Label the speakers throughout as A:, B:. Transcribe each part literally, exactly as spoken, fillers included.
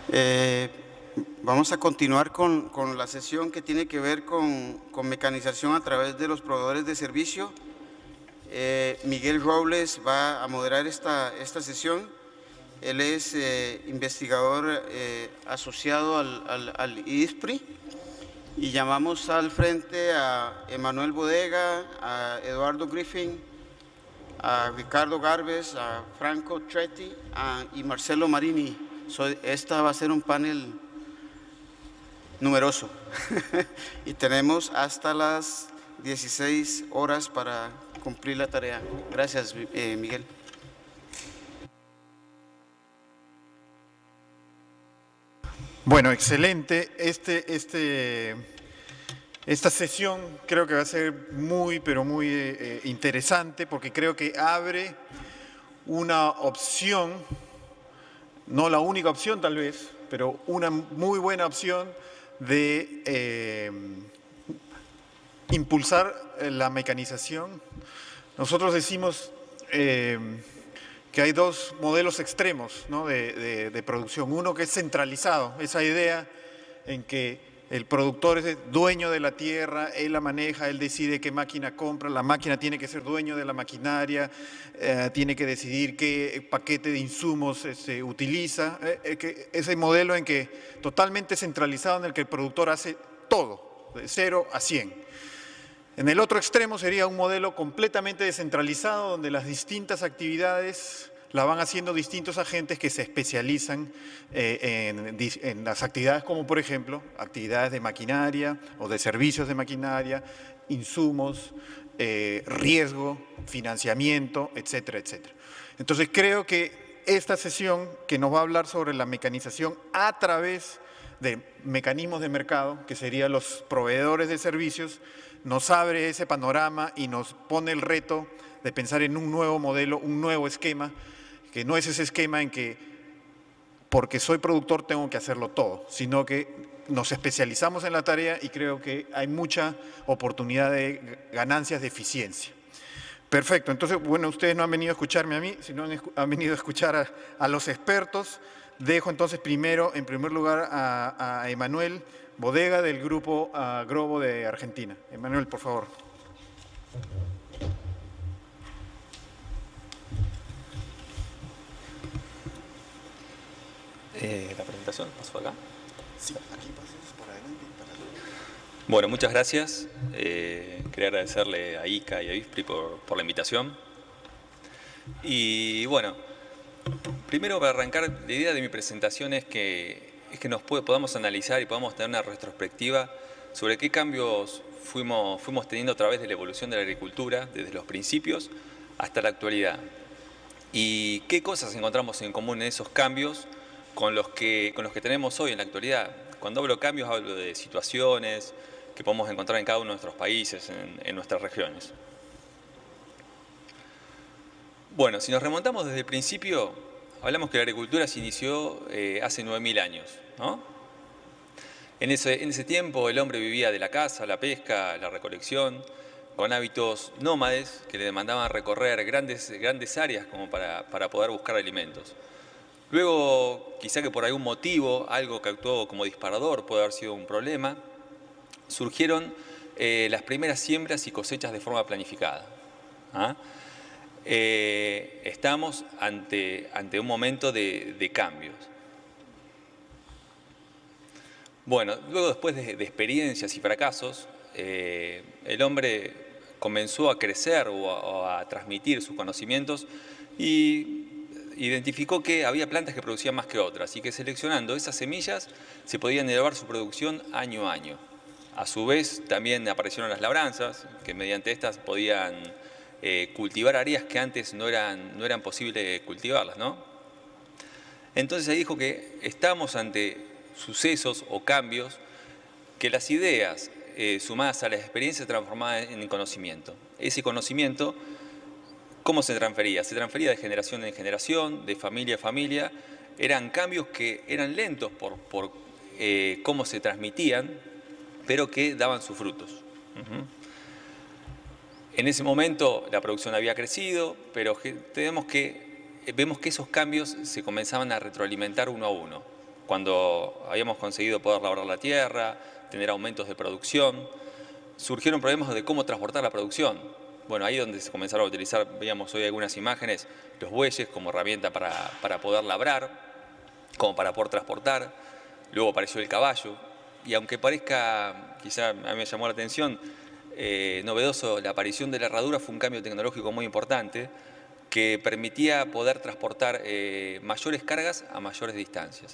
A: Eh, vamos a continuar con, con la sesión que tiene que ver con, con mecanización a través de los proveedores de servicio. Eh, Miguel Robles va a moderar esta, esta sesión. Él es eh, investigador eh, asociado al, al, al I S P R I, y llamamos al frente a Emanuel Bodega, a Eduardo Griffin, a Ricardo Garbes, a Franco Tretti a, y Marcelo Marini. So, esta va a ser un panel numeroso y tenemos hasta las dieciséis horas para cumplir la tarea. Gracias, eh, Miguel.
B: Bueno, excelente. Este, este, esta sesión creo que va a ser muy, pero muy eh, interesante, porque creo que abre una opción, no la única opción tal vez, pero una muy buena opción de eh, impulsar la mecanización. Nosotros decimos eh, que hay dos modelos extremos, ¿no? de, de, de producción. Uno que es centralizado, esa idea en que el productor es dueño de la tierra, él la maneja, él decide qué máquina compra, la máquina tiene que ser dueño de la maquinaria, eh, tiene que decidir qué paquete de insumos se este, utiliza. Eh, que ese modelo en que totalmente centralizado, en el que el productor hace todo, de cero a cien. En el otro extremo sería un modelo completamente descentralizado, donde las distintas actividades la van haciendo distintos agentes que se especializan eh, en, en las actividades como, por ejemplo, actividades de maquinaria o de servicios de maquinaria, insumos, eh, riesgo, financiamiento, etcétera, etcétera. Entonces, creo que esta sesión, que nos va a hablar sobre la mecanización a través de mecanismos de mercado, que serían los proveedores de servicios, nos abre ese panorama y nos pone el reto de pensar en un nuevo modelo, un nuevo esquema, que no es ese esquema en que porque soy productor tengo que hacerlo todo, sino que nos especializamos en la tarea y creo que hay mucha oportunidad de ganancias de eficiencia. Perfecto, entonces, bueno, ustedes no han venido a escucharme a mí, sino han, han venido a escuchar a, a los expertos. Dejo entonces primero, en primer lugar, a, a Emanuel Bodega del Grupo uh, Grobo de Argentina. Emanuel, por favor.
C: Eh, la presentación, ¿paso acá?
A: Sí, aquí pasas por adelante. Para...
C: Bueno, muchas gracias. Eh, quería agradecerle a I C A y a I S P R I por, por la invitación. Y bueno, primero para arrancar, la idea de mi presentación es que, es que nos puede, podamos analizar y podamos tener una retrospectiva sobre qué cambios fuimos, fuimos teniendo a través de la evolución de la agricultura, desde los principios hasta la actualidad. Y qué cosas encontramos en común en esos cambios con los que, con los que tenemos hoy en la actualidad. Cuando hablo de cambios, hablo de situaciones que podemos encontrar en cada uno de nuestros países, en, en nuestras regiones. Bueno, si nos remontamos desde el principio, hablamos que la agricultura se inició eh, hace nueve mil años, ¿no? En ese, en ese tiempo el hombre vivía de la caza, la pesca, la recolección, con hábitos nómades que le demandaban recorrer grandes, grandes áreas como para, para poder buscar alimentos. Luego, quizá que por algún motivo, algo que actuó como disparador, puede haber sido un problema, surgieron eh, las primeras siembras y cosechas de forma planificada. ¿Ah? Eh, estamos ante, ante un momento de, de cambios. Bueno, luego después de, de experiencias y fracasos, eh, el hombre comenzó a crecer o a, o a transmitir sus conocimientos y identificó que había plantas que producían más que otras y que seleccionando esas semillas se podían elevar su producción año a año. A su vez también aparecieron las labranzas, que mediante estas podían eh, cultivar áreas que antes no eran, no eran posible cultivarlas, ¿no? Entonces ahí dijo que estamos ante sucesos o cambios que las ideas eh, sumadas a las experiencias se transformaban en conocimiento. Ese conocimiento, ¿cómo se transfería? Se transfería de generación en generación, de familia a familia. Eran cambios que eran lentos por, por eh, cómo se transmitían, pero que daban sus frutos. Uh-huh. En ese momento la producción había crecido, pero tenemos que, vemos que esos cambios se comenzaban a retroalimentar uno a uno. cuando habíamos conseguido poder labrar la tierra, tener aumentos de producción, surgieron problemas de cómo transportar la producción. Bueno, ahí es donde se comenzaron a utilizar, veíamos hoy algunas imágenes, los bueyes como herramienta para, para poder labrar, como para poder transportar. Luego apareció el caballo, y aunque parezca, quizá a mí me llamó la atención, eh, novedoso, la aparición de la herradura fue un cambio tecnológico muy importante que permitía poder transportar eh, mayores cargas a mayores distancias.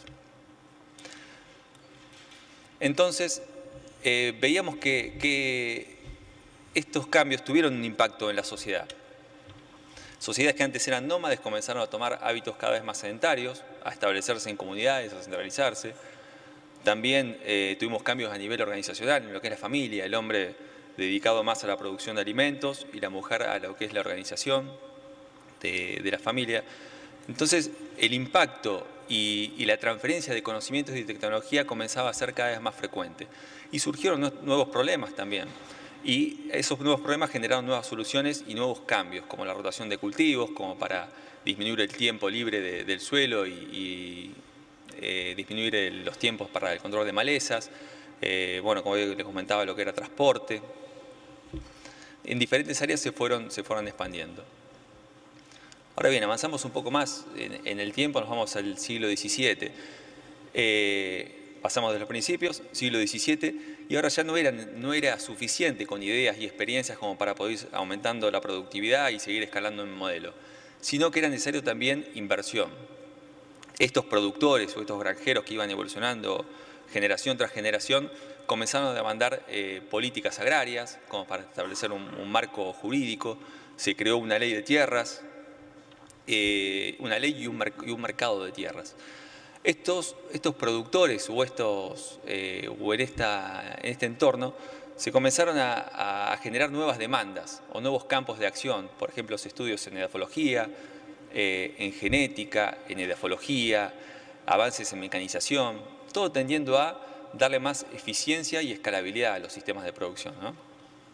C: Entonces, eh, veíamos que, que estos cambios tuvieron un impacto en la sociedad. Sociedades que antes eran nómades comenzaron a tomar hábitos cada vez más sedentarios, a establecerse en comunidades, a centralizarse. También eh, tuvimos cambios a nivel organizacional, en lo que es la familia, el hombre dedicado más a la producción de alimentos y la mujer a lo que es la organización de, de la familia. Entonces, el impacto y, y la transferencia de conocimientos y de tecnología comenzaba a ser cada vez más frecuente. Y surgieron nuevos problemas también. Y esos nuevos problemas generaron nuevas soluciones y nuevos cambios, como la rotación de cultivos, como para disminuir el tiempo libre de, del suelo y, y eh, disminuir el, los tiempos para el control de malezas. Eh, bueno, como les comentaba, lo que era transporte. En diferentes áreas se fueron, se fueron expandiendo. Ahora bien, avanzamos un poco más en, en el tiempo, nos vamos al siglo diecisiete. Eh, pasamos de los principios, siglo diecisiete, y ahora ya no era, no era suficiente con ideas y experiencias como para poder ir aumentando la productividad y seguir escalando en el modelo, sino que era necesario también inversión. Estos productores o estos granjeros que iban evolucionando generación tras generación comenzaron a demandar eh, políticas agrarias, como para establecer un, un marco jurídico. Se creó una ley de tierras, eh, una ley y un, y un mercado de tierras. Estos, estos productores o, estos, eh, o en, esta, en este entorno se comenzaron a, a generar nuevas demandas o nuevos campos de acción, por ejemplo, los estudios en edafología, eh, en genética, en edafología, avances en mecanización, todo tendiendo a darle más eficiencia y escalabilidad a los sistemas de producción, ¿no?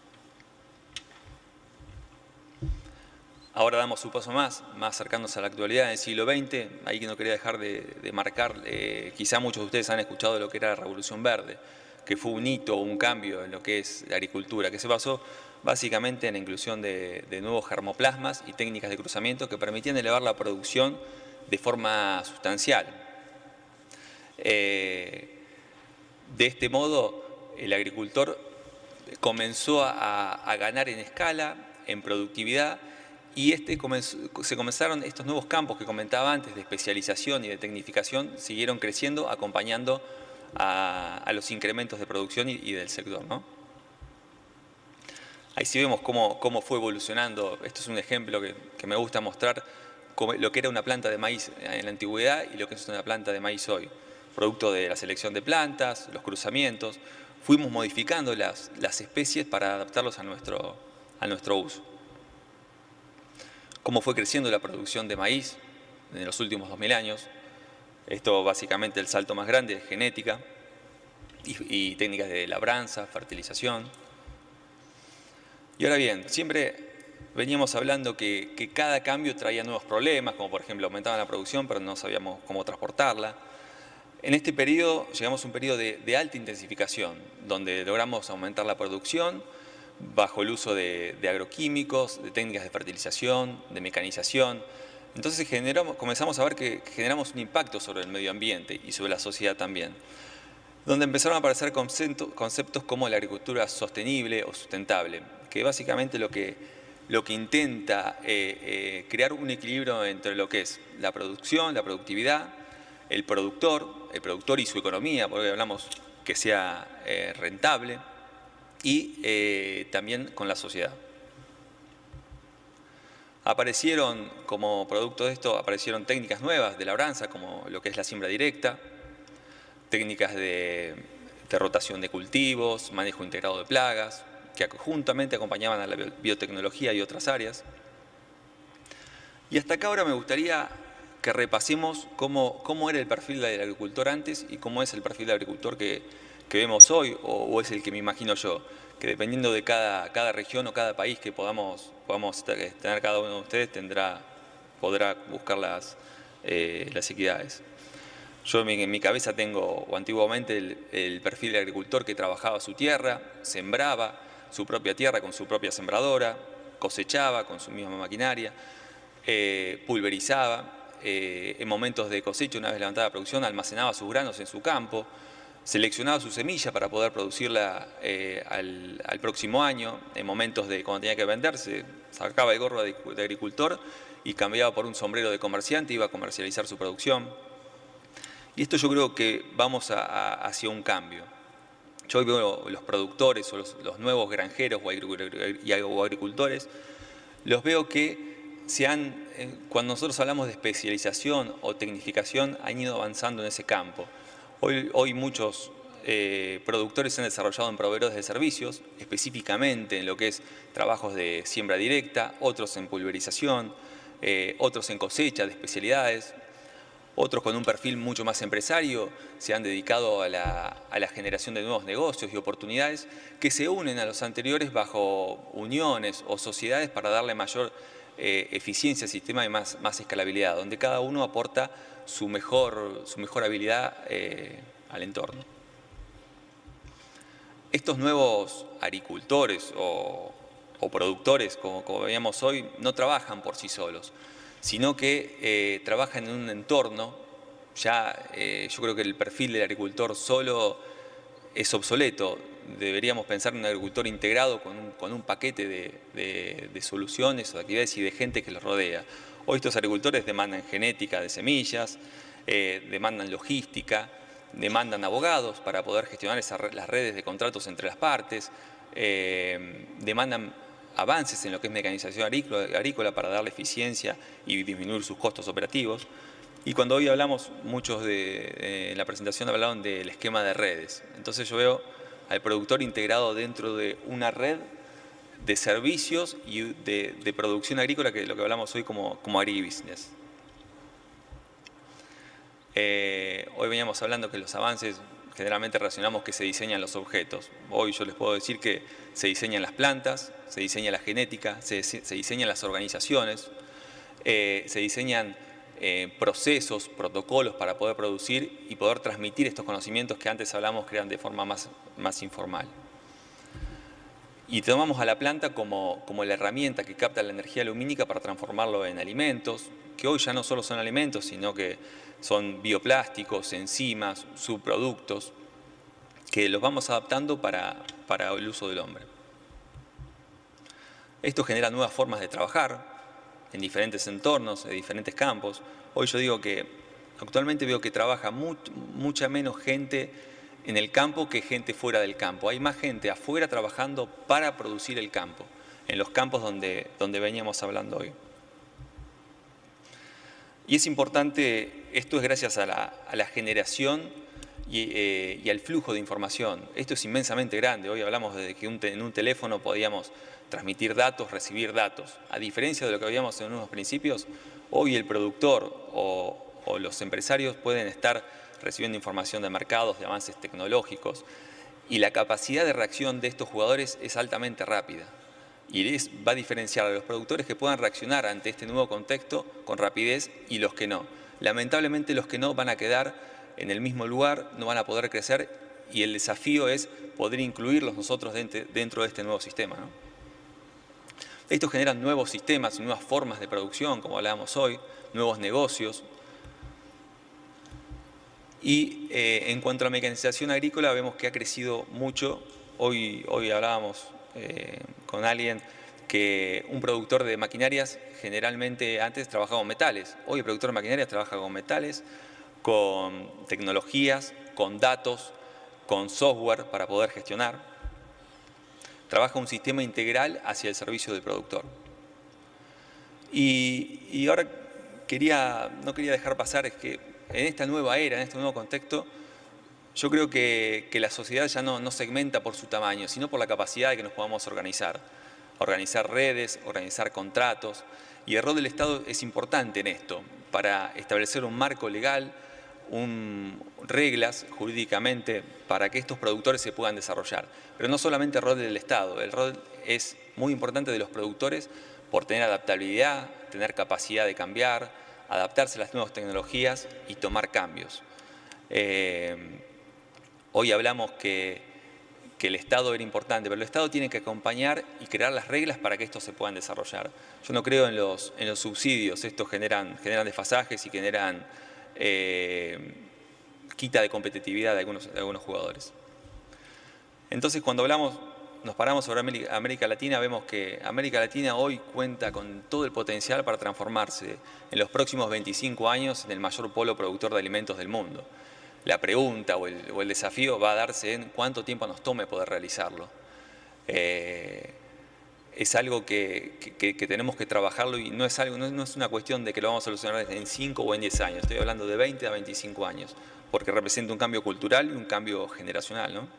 C: Ahora damos un paso más, más acercándose a la actualidad, en el siglo veinte, ahí que no quería dejar de, de marcar, eh, quizá muchos de ustedes han escuchado lo que era la Revolución Verde, que fue un hito, un cambio en lo que es la agricultura, que se basó básicamente en la inclusión de, de nuevos germoplasmas y técnicas de cruzamiento que permitían elevar la producción de forma sustancial. Eh, de este modo, el agricultor comenzó a, a ganar en escala, en productividad, y este comenzó, se comenzaron estos nuevos campos que comentaba antes de especialización y de tecnificación, siguieron creciendo, acompañando a, a los incrementos de producción y, y del sector, ¿no? Ahí sí vemos cómo, cómo fue evolucionando. Esto es un ejemplo que, que me gusta mostrar, como, lo que era una planta de maíz en la antigüedad y lo que es una planta de maíz hoy. Producto de la selección de plantas, los cruzamientos, fuimos modificando las, las especies para adaptarlos a nuestro, a nuestro uso. Cómo fue creciendo la producción de maíz en los últimos dos mil años. Esto básicamente el salto más grande es genética y, y técnicas de labranza, fertilización. Y ahora bien, siempre veníamos hablando que, que cada cambio traía nuevos problemas, como por ejemplo aumentaban la producción pero no sabíamos cómo transportarla. En este periodo llegamos a un periodo de, de alta intensificación, donde logramos aumentar la producción bajo el uso de, de agroquímicos, de técnicas de fertilización, de mecanización. Entonces generamos, comenzamos a ver que generamos un impacto sobre el medio ambiente y sobre la sociedad también, donde empezaron a aparecer conceptos, conceptos como la agricultura sostenible o sustentable, que básicamente lo que, lo que intenta eh, eh, crear un equilibrio entre lo que es la producción, la productividad, el productor, el productor y su economía, porque hablamos que sea eh, rentable, y eh, también con la sociedad. Aparecieron, como producto de esto, aparecieron técnicas nuevas de labranza, como lo que es la siembra directa, técnicas de, de rotación de cultivos, manejo integrado de plagas, que juntamente acompañaban a la biotecnología y otras áreas. Y hasta acá ahora me gustaría que repasemos cómo, cómo era el perfil del agricultor antes y cómo es el perfil del agricultor que, que vemos hoy, o, o es el que me imagino yo, que dependiendo de cada, cada región o cada país que podamos, podamos tener cada uno de ustedes, tendrá, podrá buscar las, eh, las equidades. Yo en mi, en mi cabeza tengo, o antiguamente, el, el perfil del agricultor que trabajaba su tierra, sembraba su propia tierra con su propia sembradora, cosechaba con su misma maquinaria, eh, pulverizaba, eh, en momentos de cosecha, una vez levantada la producción, almacenaba sus granos en su campo, seleccionaba su semilla para poder producirla eh, al, al próximo año, en momentos de cuando tenía que venderse, sacaba el gorro de, de agricultor y cambiaba por un sombrero de comerciante, iba a comercializar su producción. Y esto yo creo que vamos a, a, hacia un cambio. Yo hoy veo los productores o los, los nuevos granjeros o agricultores, los veo que se han, cuando nosotros hablamos de especialización o tecnificación, han ido avanzando en ese campo. Hoy, hoy muchos eh, productores se han desarrollado en proveedores de servicios, específicamente en lo que es trabajos de siembra directa, otros en pulverización, eh, otros en cosecha de especialidades. Otros con un perfil mucho más empresario se han dedicado a la, a la generación de nuevos negocios y oportunidades que se unen a los anteriores bajo uniones o sociedades para darle mayor eh, eficiencia al sistema y más, más escalabilidad, donde cada uno aporta su mejor, su mejor habilidad eh, al entorno. Estos nuevos agricultores o, o productores, como, como veíamos hoy, no trabajan por sí solos, sino que eh, trabajan en un entorno. Ya eh, yo creo que el perfil del agricultor solo es obsoleto. Deberíamos pensar en un agricultor integrado con un, con un paquete de, de, de soluciones o de actividades y de gente que los rodea. Hoy estos agricultores demandan genética de semillas, eh, demandan logística, demandan abogados para poder gestionar esa, las redes de contratos entre las partes, eh, demandan avances en lo que es mecanización agrícola, agrícola para darle eficiencia y disminuir sus costos operativos. Y cuando hoy hablamos, muchos de, eh, en la presentación hablaban del esquema de redes. Entonces yo veo al productor integrado dentro de una red de servicios y de, de producción agrícola, que es lo que hablamos hoy como, como agribusiness. Eh, hoy veníamos hablando que los avances generalmente relacionamos que se diseñan los objetos. Hoy yo les puedo decir que se diseñan las plantas, se diseña la genética, se, se diseñan las organizaciones, eh, se diseñan eh, procesos, protocolos para poder producir y poder transmitir estos conocimientos que antes hablamos que eran de forma más, más informal. Y tomamos a la planta como, como la herramienta que capta la energía lumínica para transformarlo en alimentos, que hoy ya no solo son alimentos, sino que son bioplásticos, enzimas, subproductos, que los vamos adaptando para, para el uso del hombre. Esto genera nuevas formas de trabajar en diferentes entornos, en diferentes campos. Hoy yo digo que actualmente veo que trabaja much, mucha menos gente en el campo que gente fuera del campo. Hay más gente afuera trabajando para producir el campo, en los campos donde, donde veníamos hablando hoy. Y es importante, esto es gracias a la, a la generación y, eh, y al flujo de información. Esto es inmensamente grande. Hoy hablamos de que un te, en un teléfono podíamos transmitir datos, recibir datos. A diferencia de lo que habíamos en unos principios, hoy el productor o, o los empresarios pueden estar recibiendo información de mercados, de avances tecnológicos, y la capacidad de reacción de estos jugadores es altamente rápida. Y es, va a diferenciar a los productores que puedan reaccionar ante este nuevo contexto con rapidez y los que no. Lamentablemente los que no van a quedar en el mismo lugar, no van a poder crecer, y el desafío es poder incluirlos nosotros dentro de este nuevo sistema, ¿no? Esto genera nuevos sistemas y nuevas formas de producción, como hablábamos hoy, nuevos negocios. Y eh, en cuanto a la mecanización agrícola, vemos que ha crecido mucho. Hoy, hoy hablábamos eh, con alguien que un productor de maquinarias generalmente antes trabajaba con metales. Hoy el productor de maquinarias trabaja con metales, con tecnologías, con datos, con software para poder gestionar. Trabaja un sistema integral hacia el servicio del productor. Y, y ahora quería, no quería dejar pasar es que en esta nueva era, en este nuevo contexto, yo creo que, que la sociedad ya no, no segmenta por su tamaño, sino por la capacidad de que nos podamos organizar. Organizar redes, organizar contratos, y el rol del Estado es importante en esto, para establecer un marco legal, un, reglas jurídicamente para que estos productores se puedan desarrollar. Pero no solamente el rol del Estado, el rol es muy importante de los productores por tener adaptabilidad, tener capacidad de cambiar, adaptarse a las nuevas tecnologías y tomar cambios. Eh, hoy hablamos que, que el Estado era importante, pero el Estado tiene que acompañar y crear las reglas para que estos se puedan desarrollar. Yo no creo en los, en los subsidios, estos generan, generan desfasajes y generan eh, quita de competitividad de algunos, de algunos jugadores. Entonces, cuando hablamos, nos paramos sobre América, América Latina, vemos que América Latina hoy cuenta con todo el potencial para transformarse en los próximos veinticinco años en el mayor polo productor de alimentos del mundo. La pregunta o el, o el desafío va a darse en cuánto tiempo nos tome poder realizarlo. Eh, es algo que, que, que tenemos que trabajarlo y no es, algo, no, no es una cuestión de que lo vamos a solucionar en cinco o en diez años. Estoy hablando de veinte a veinticinco años, porque representa un cambio cultural y un cambio generacional, ¿no?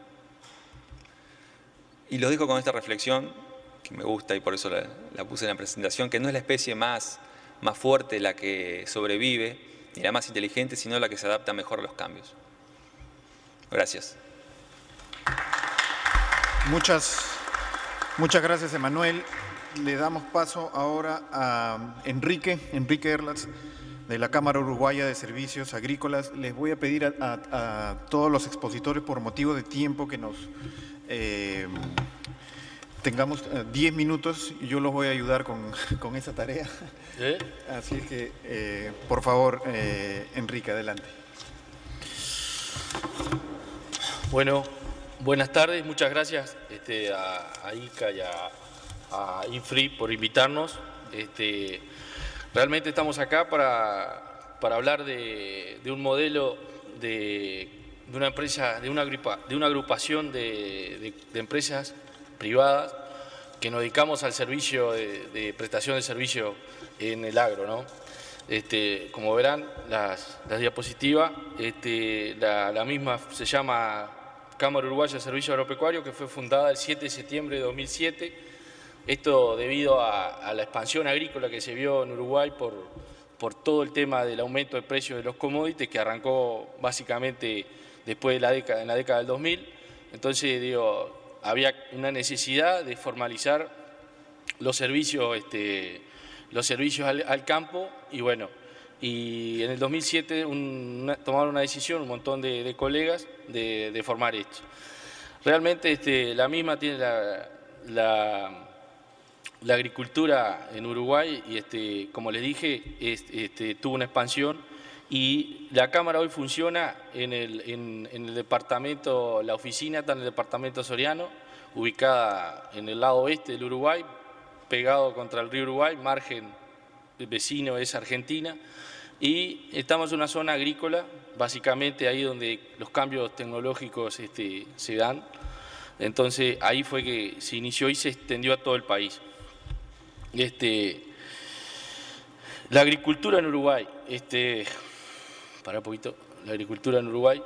C: Y los dejo con esta reflexión, que me gusta y por eso la, la puse en la presentación, que no es la especie más, más fuerte la que sobrevive, ni la más inteligente, sino la que se adapta mejor a los cambios. Gracias.
B: Muchas, muchas gracias, Emanuel. Le damos paso ahora a Enrique, Enrique Erlatz, de la Cámara Uruguaya de Servicios Agrícolas. Les voy a pedir a, a, a todos los expositores, por motivo de tiempo, que nos eh, tengamos diez minutos y yo los voy a ayudar con, con esa tarea. ¿Eh? Así es que, eh, por favor, eh, Enrique, adelante.
D: Bueno, buenas tardes. Muchas gracias este, a, a I C A y a, a I F R I por invitarnos. Este, realmente estamos acá para, para hablar de, de un modelo de, de una empresa, de una, agrupa, de una agrupación de, de, de empresas privadas que nos dedicamos al servicio de, de prestación de servicio en el agro, ¿no? Este, como verán, las, las diapositivas, este, la, la misma se llama Cámara Uruguaya de Servicio Agropecuario, que fue fundada el siete de septiembre de dos mil siete. Esto debido a, a la expansión agrícola que se vio en Uruguay por, por todo el tema del aumento de precios de los commodities, que arrancó básicamente después de la década, en la década del dos mil. Entonces, digo, había una necesidad de formalizar los servicios, este, los servicios al, al campo y bueno, y en el dos mil siete un, una, tomaron una decisión, un montón de, de colegas, de, de formar esto. Realmente este, la misma tiene la, la, la agricultura en Uruguay y este, como les dije, este, este, tuvo una expansión y la Cámara hoy funciona en el, en, en el departamento, la oficina está en el departamento Soriano, ubicada en el lado oeste del Uruguay, pegado contra el río Uruguay, margen vecino es Argentina, y estamos en una zona agrícola, básicamente ahí donde los cambios tecnológicos este, se dan, entonces ahí fue que se inició y se extendió a todo el país. Este, la agricultura en Uruguay, este, para un poquito, la agricultura en Uruguay,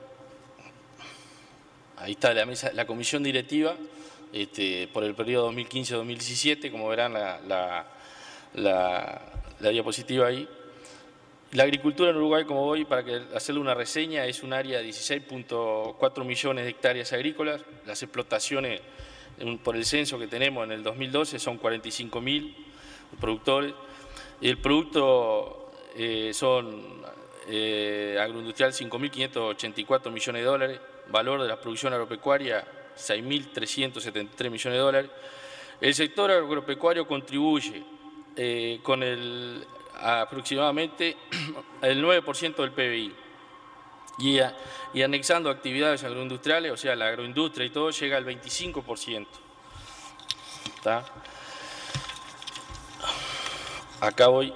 D: ahí está la mesa, la comisión directiva, este, por el periodo dos mil quince a dos mil diecisiete, como verán la, la, la, la diapositiva ahí. La agricultura en Uruguay, como voy, para que hacerle una reseña, es un área de dieciséis punto cuatro millones de hectáreas agrícolas. Las explotaciones, por el censo que tenemos en el dos mil doce, son cuarenta y cinco mil productores. Y el producto eh, son eh, agroindustrial cinco mil quinientos ochenta y cuatro millones de dólares, valor de la producción agropecuaria seis mil trescientos setenta y tres millones de dólares. El sector agropecuario contribuye eh, con el aproximadamente el nueve por ciento del P B I y, a, y anexando actividades agroindustriales, o sea, la agroindustria y todo, llega al veinticinco por ciento. ¿Está? Acá voy.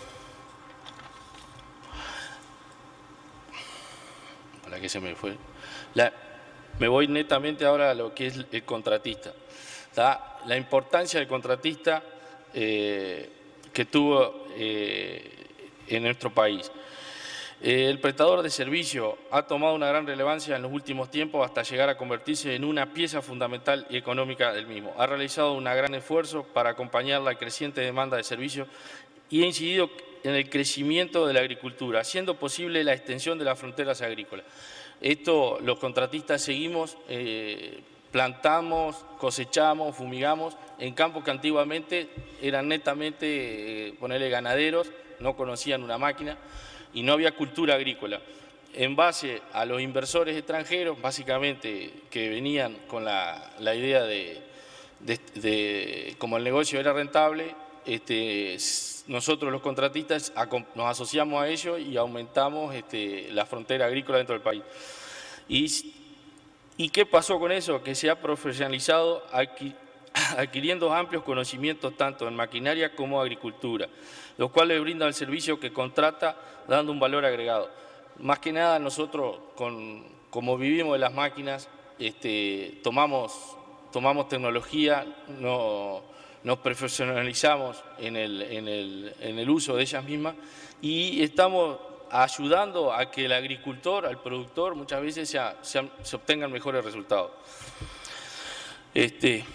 D: ¿Para qué se me fue? La, me voy netamente ahora a lo que es el contratista. ¿Está? La importancia del contratista eh, que tuvo eh, en nuestro país. Eh, el prestador de servicio ha tomado una gran relevancia en los últimos tiempos hasta llegar a convertirse en una pieza fundamental y económica del mismo. Ha realizado un gran esfuerzo para acompañar la creciente demanda de servicios y ha incidido en el crecimiento de la agricultura, haciendo posible la extensión de las fronteras agrícolas. Esto los contratistas seguimos, eh, plantamos, cosechamos, fumigamos en campos que antiguamente eran netamente, eh, ponerle ganaderos, no conocían una máquina y no había cultura agrícola. en base a los inversores extranjeros, básicamente que venían con la, la idea de, de, de, como el negocio era rentable, este, nosotros los contratistas nos asociamos a ellos y aumentamos este, la frontera agrícola dentro del país. Y, ¿Y qué pasó con eso? Que se ha profesionalizado aquí, adquiriendo amplios conocimientos tanto en maquinaria como agricultura, los cuales brindan el servicio que contrata dando un valor agregado. Más que nada nosotros, con, como vivimos de las máquinas, este, tomamos, tomamos tecnología, no, nos profesionalizamos en el, en, el, en el uso de ellas mismas y estamos ayudando a que el agricultor, al productor, muchas veces se, se, se obtengan mejores resultados. Este,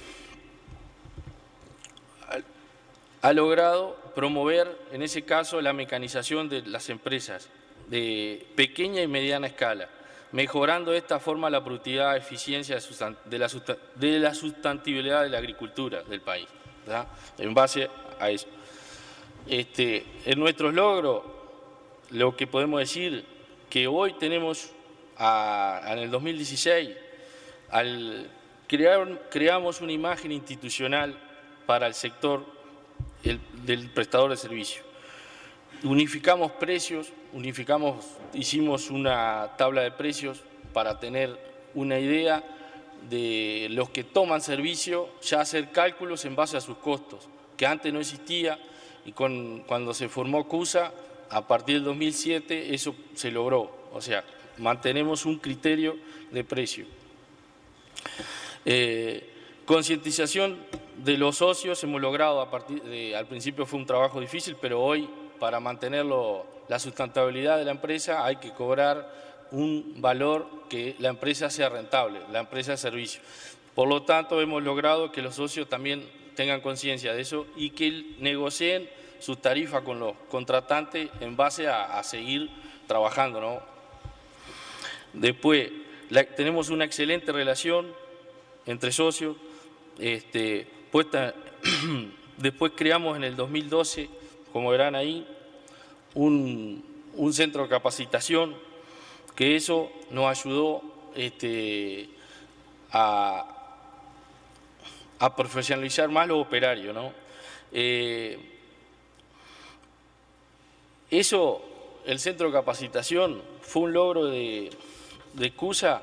D: ha logrado promover, en ese caso, la mecanización de las empresas de pequeña y mediana escala, mejorando de esta forma la productividad, eficiencia de la, de la sustentabilidad de la agricultura del país, ¿verdad? En base a eso. Este, en nuestros logros, lo que podemos decir que hoy tenemos, a, en el dos mil dieciséis, al crear, creamos una imagen institucional para el sector el, del prestador de servicio. Unificamos precios, unificamos, hicimos una tabla de precios para tener una idea de los que toman servicio, ya hacer cálculos en base a sus costos, que antes no existía y con, cuando se formó CUSA, a partir del dos mil siete eso se logró, o sea, mantenemos un criterio de precio. Eh, concientización de los socios hemos logrado, a partir de, al principio fue un trabajo difícil, pero hoy para mantenerlo, la sustentabilidad de la empresa hay que cobrar un valor que la empresa sea rentable, la empresa de servicio. Por lo tanto, hemos logrado que los socios también tengan conciencia de eso y que negocien sus tarifas con los contratantes en base a, a seguir trabajando, ¿no? Después, la, tenemos una excelente relación entre socios. Este, puesta, después creamos en el dos mil doce, como verán ahí, un, un centro de capacitación, que eso nos ayudó este, a, a profesionalizar más los operarios, ¿no? Eh, eso, el centro de capacitación, fue un logro de, de CUSA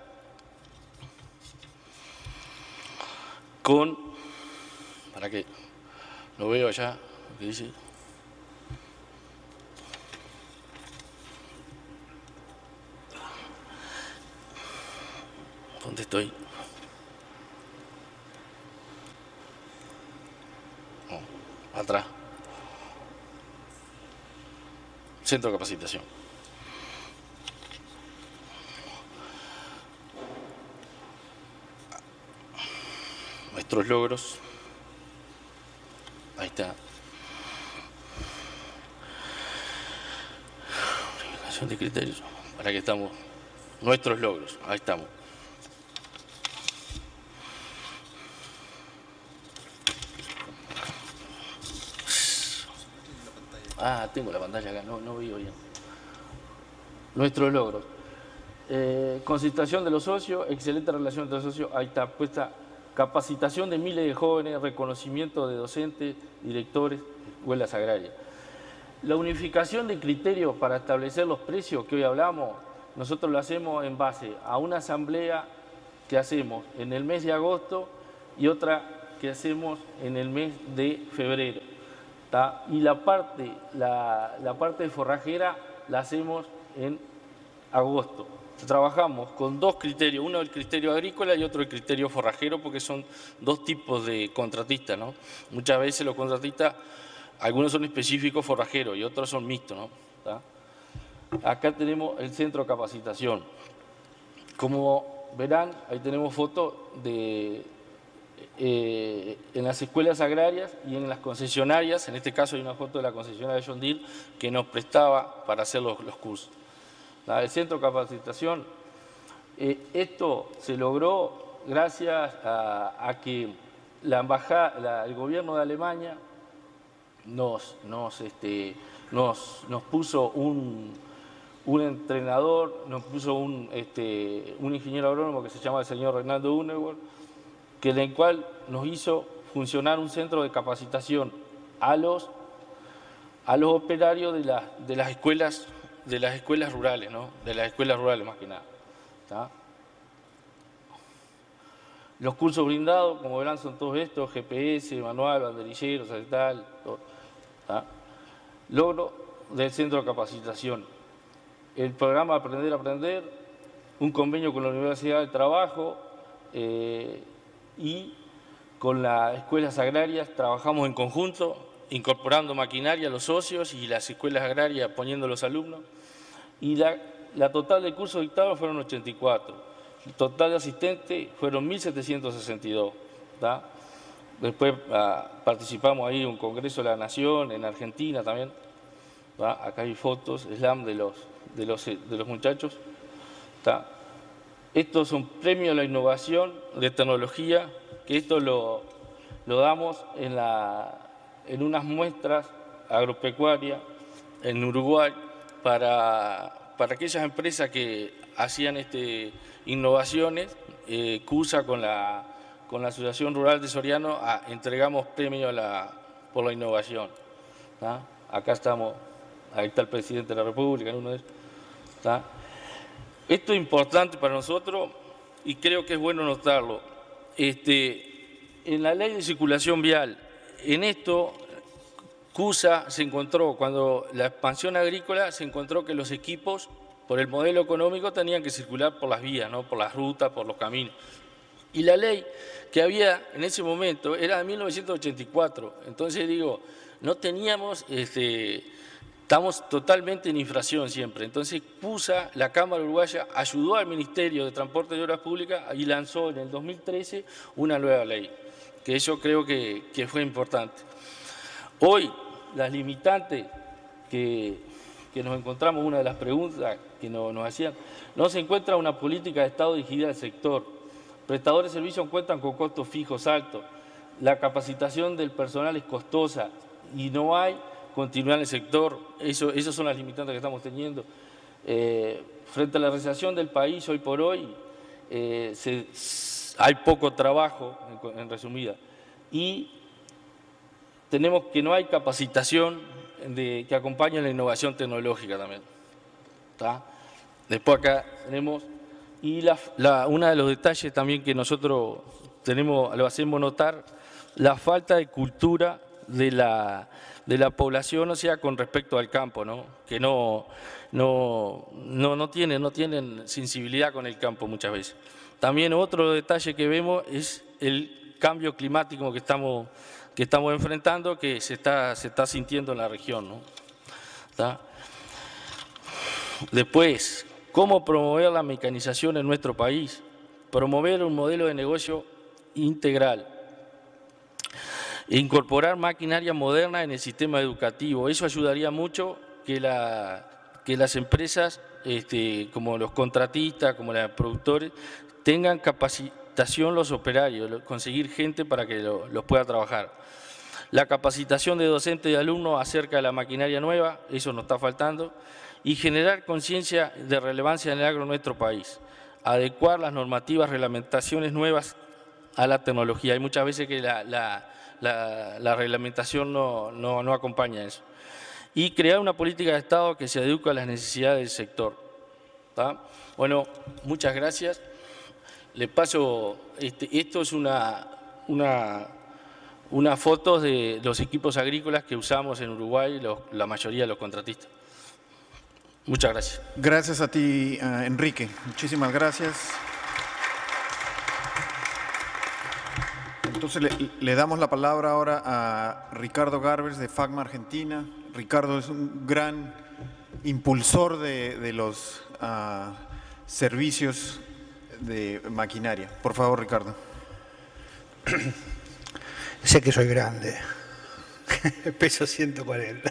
D: con, para que lo veo allá, lo que dice. ¿Dónde estoy? No, atrás. Centro de capacitación. Nuestros logros. Ahí está. Unificación de criterios. Para que estamos. Nuestros logros. Ahí estamos. Ah, tengo la pantalla acá, no, no veo bien. Nuestros logros. Eh, concentración de los socios, excelente relación entre los socios, ahí está puesta. Capacitación de miles de jóvenes, reconocimiento de docentes, directores, escuelas agrarias. La unificación de criterios para establecer los precios que hoy hablamos, nosotros lo hacemos en base a una asamblea que hacemos en el mes de agosto y otra que hacemos en el mes de febrero. ¿Tá? Y la parte, la, la parte de forrajera la hacemos en agosto. Trabajamos con dos criterios, uno el criterio agrícola y otro el criterio forrajero, porque son dos tipos de contratistas, ¿no? Muchas veces los contratistas, algunos son específicos forrajeros y otros son mixtos, ¿no? ¿Tá? Acá tenemos el centro de capacitación. Como verán, ahí tenemos fotos de... Eh, en las escuelas agrarias y en las concesionarias, en este caso hay una foto de la concesionaria John Deere que nos prestaba para hacer los, los cursos. La del centro de capacitación, eh, esto se logró gracias a, a que la embajada, la, el gobierno de Alemania nos, nos, este, nos, nos puso un, un entrenador, nos puso un, este, un ingeniero agrónomo que se llama el señor Reinaldo Unnewer, que en el cual nos hizo funcionar un centro de capacitación a los, a los operarios de, la, de las escuelas, de las escuelas rurales, ¿no? De las escuelas rurales más que nada. ¿Tá? Los cursos brindados, como verán, son todos estos: G P S, manual, banderilleros, tal, todo. ¿Tá? Logro del centro de capacitación: el programa Aprender a Aprender, un convenio con la Universidad del Trabajo eh, y con las escuelas agrarias trabajamos en conjunto, incorporando maquinaria a los socios y las escuelas agrarias poniendo a los alumnos. Y la, la total de cursos dictados fueron ochenta y cuatro. El total de asistentes fueron mil setecientos sesenta y dos. ¿Tá? Después ah, participamos ahí en un Congreso de la Nación, en Argentina también. ¿Tá? Acá hay fotos, slam de los, de los, de los muchachos. ¿Tá? Estos son premios a la innovación de tecnología, que esto lo, lo damos en, la, en unas muestras agropecuarias en Uruguay para, para aquellas empresas que hacían este, innovaciones. eh, CUSA con la, con la Asociación Rural de Soriano a, entregamos premios a la, por la innovación. ¿Tá? Acá estamos, ahí está el presidente de la República en uno de esos. ¿Tá? Esto es importante para nosotros y creo que es bueno notarlo. Este, en la ley de circulación vial, en esto CUSA se encontró, cuando la expansión agrícola, se encontró que los equipos, por el modelo económico, tenían que circular por las vías, ¿no? Por las rutas, por los caminos. Y la ley que había en ese momento era de mil novecientos ochenta y cuatro. Entonces digo, no teníamos... Este, Estamos totalmente en infracción siempre. Entonces, CUSA, la Cámara Uruguaya, ayudó al Ministerio de Transporte y Obras Públicas y lanzó en el dos mil trece una nueva ley, que eso creo que, que fue importante. Hoy, las limitantes que, que nos encontramos, una de las preguntas que no, nos hacían, no se encuentra una política de Estado dirigida al sector. Prestadores de servicios cuentan con costos fijos altos. La capacitación del personal es costosa y no hay continuar en el sector. Eso, esas son las limitantes que estamos teniendo. Eh, frente a la recesión del país hoy por hoy, eh, se, hay poco trabajo, en, en resumida, y tenemos que no hay capacitación de, que acompañe la innovación tecnológica también. ¿Tá? Después acá tenemos, y la, la, uno de los detalles también que nosotros tenemos, lo hacemos notar, la falta de cultura de la, de la población, o sea, con respecto al campo, ¿no? Que no, no, no, no, tienen, no tienen sensibilidad con el campo muchas veces. También otro detalle que vemos es el cambio climático que estamos, que estamos enfrentando, que se está, se está sintiendo en la región, ¿no? ¿Tá? Después, ¿cómo promover la mecanización en nuestro país? Promover un modelo de negocio integral. Incorporar maquinaria moderna en el sistema educativo. Eso ayudaría mucho que, la, que las empresas, este, como los contratistas, como los productores, tengan capacitación los operarios, conseguir gente para que lo, los pueda trabajar. La capacitación de docentes y alumnos acerca de la maquinaria nueva, eso nos está faltando, y generar conciencia de relevancia en el agro en nuestro país. Adecuar las normativas, reglamentaciones nuevas a la tecnología. Hay muchas veces que la, la La, la reglamentación no, no, no acompaña eso. Y crear una política de Estado que se adecue a las necesidades del sector. ¿Tá? Bueno, muchas gracias. Le paso, este, esto es una, una, una foto de los equipos agrícolas que usamos en Uruguay, los, la mayoría de los contratistas. Muchas gracias.
B: Gracias a ti, uh, Enrique. Muchísimas gracias. Entonces le, le damos la palabra ahora a Ricardo Garbers de FACMA Argentina. Ricardo es un gran impulsor de, de los uh, servicios de maquinaria. Por favor, Ricardo.
E: Sé que soy grande. Peso ciento cuarenta.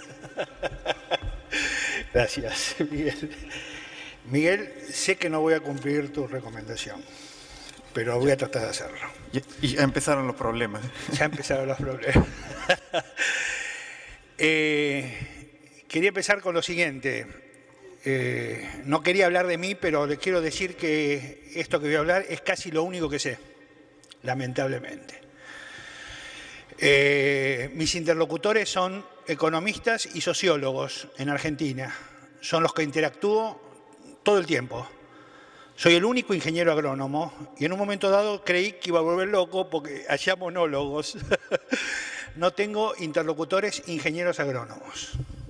E: Gracias, Miguel. Miguel, sé que no voy a cumplir tu recomendación, pero voy a tratar de hacerlo.
B: Y ya empezaron los problemas.
E: Ya empezaron los problemas. eh, quería empezar con lo siguiente. Eh, no quería hablar de mí, pero les quiero decir que esto que voy a hablar es casi lo único que sé, lamentablemente. Eh, mis interlocutores son economistas y sociólogos en Argentina. Son los que interactúo todo el tiempo. Soy el único ingeniero agrónomo y en un momento dado creí que iba a volver loco porque hacía monólogos. No tengo interlocutores ingenieros agrónomos.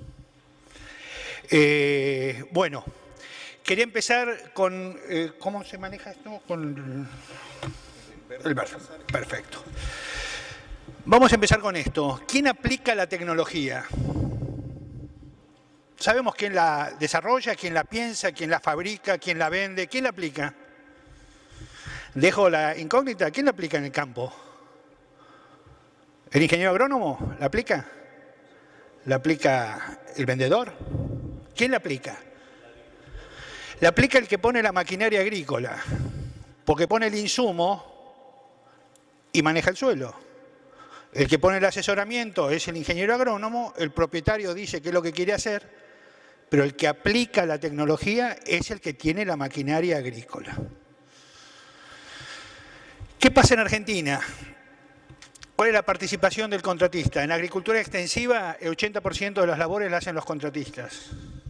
E: Eh, bueno, quería empezar con... Eh, ¿Cómo se maneja esto? Con el verso. Perfecto. Vamos a empezar con esto. ¿Quién aplica la tecnología? Sabemos quién la desarrolla, quién la piensa, quién la fabrica, quién la vende. ¿Quién la aplica? Dejo la incógnita. ¿Quién la aplica en el campo? ¿El ingeniero agrónomo la aplica? ¿La aplica el vendedor? ¿Quién la aplica? La aplica el que pone la maquinaria agrícola, porque pone el insumo y maneja el suelo. El que pone el asesoramiento es el ingeniero agrónomo, el propietario dice qué es lo que quiere hacer, pero el que aplica la tecnología es el que tiene la maquinaria agrícola. ¿Qué pasa en Argentina? ¿Cuál es la participación del contratista? En agricultura extensiva, el ochenta por ciento de las labores las hacen los contratistas.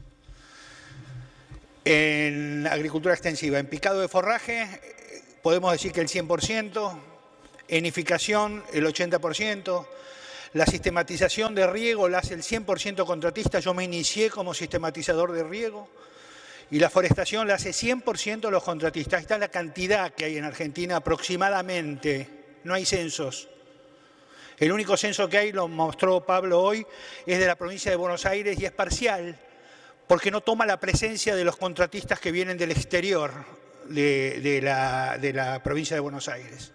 E: En agricultura extensiva, en picado de forraje, podemos decir que el cien por ciento, enificación el ochenta por ciento, la sistematización de riego la hace el cien por ciento contratista, yo me inicié como sistematizador de riego, y la forestación la hace cien por ciento los contratistas. Ahí está la cantidad que hay en Argentina aproximadamente, no hay censos. El único censo que hay, lo mostró Pablo hoy, es de la provincia de Buenos Aires y es parcial, porque no toma la presencia de los contratistas que vienen del exterior de, de, la, de la provincia de Buenos Aires.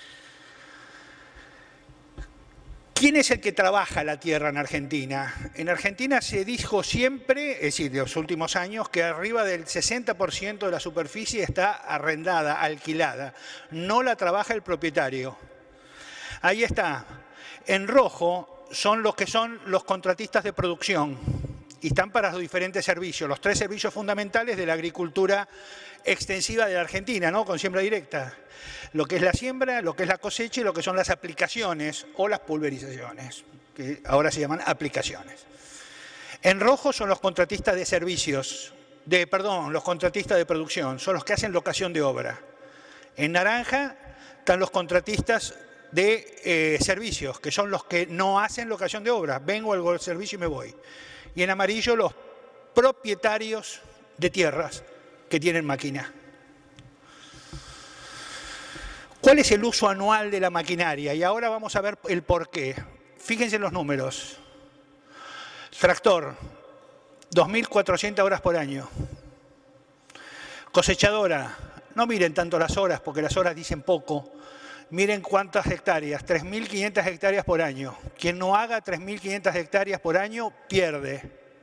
E: ¿Quién es el que trabaja la tierra en Argentina? En Argentina se dijo siempre, es decir, de los últimos años, que arriba del sesenta por ciento de la superficie está arrendada, alquilada. No la trabaja el propietario. Ahí está. En rojo son los que son los contratistas de producción y están para los diferentes servicios, los tres servicios fundamentales de la agricultura extensiva de la Argentina, ¿no? Con siembra directa. Lo que es la siembra, lo que es la cosecha y lo que son las aplicaciones o las pulverizaciones, que ahora se llaman aplicaciones. En rojo son los contratistas de servicios, de, perdón, los contratistas de producción, son los que hacen locación de obra. En naranja están los contratistas de eh, servicios, que son los que no hacen locación de obra. Vengo al servicio y me voy. Y en amarillo los propietarios de tierras que tienen máquina. ¿Cuál es el uso anual de la maquinaria? Y ahora vamos a ver el porqué. Fíjense en los números. Tractor, dos mil cuatrocientas horas por año. Cosechadora, no miren tanto las horas, porque las horas dicen poco. Miren cuántas hectáreas, tres mil quinientas hectáreas por año. Quien no haga tres mil quinientas hectáreas por año, pierde.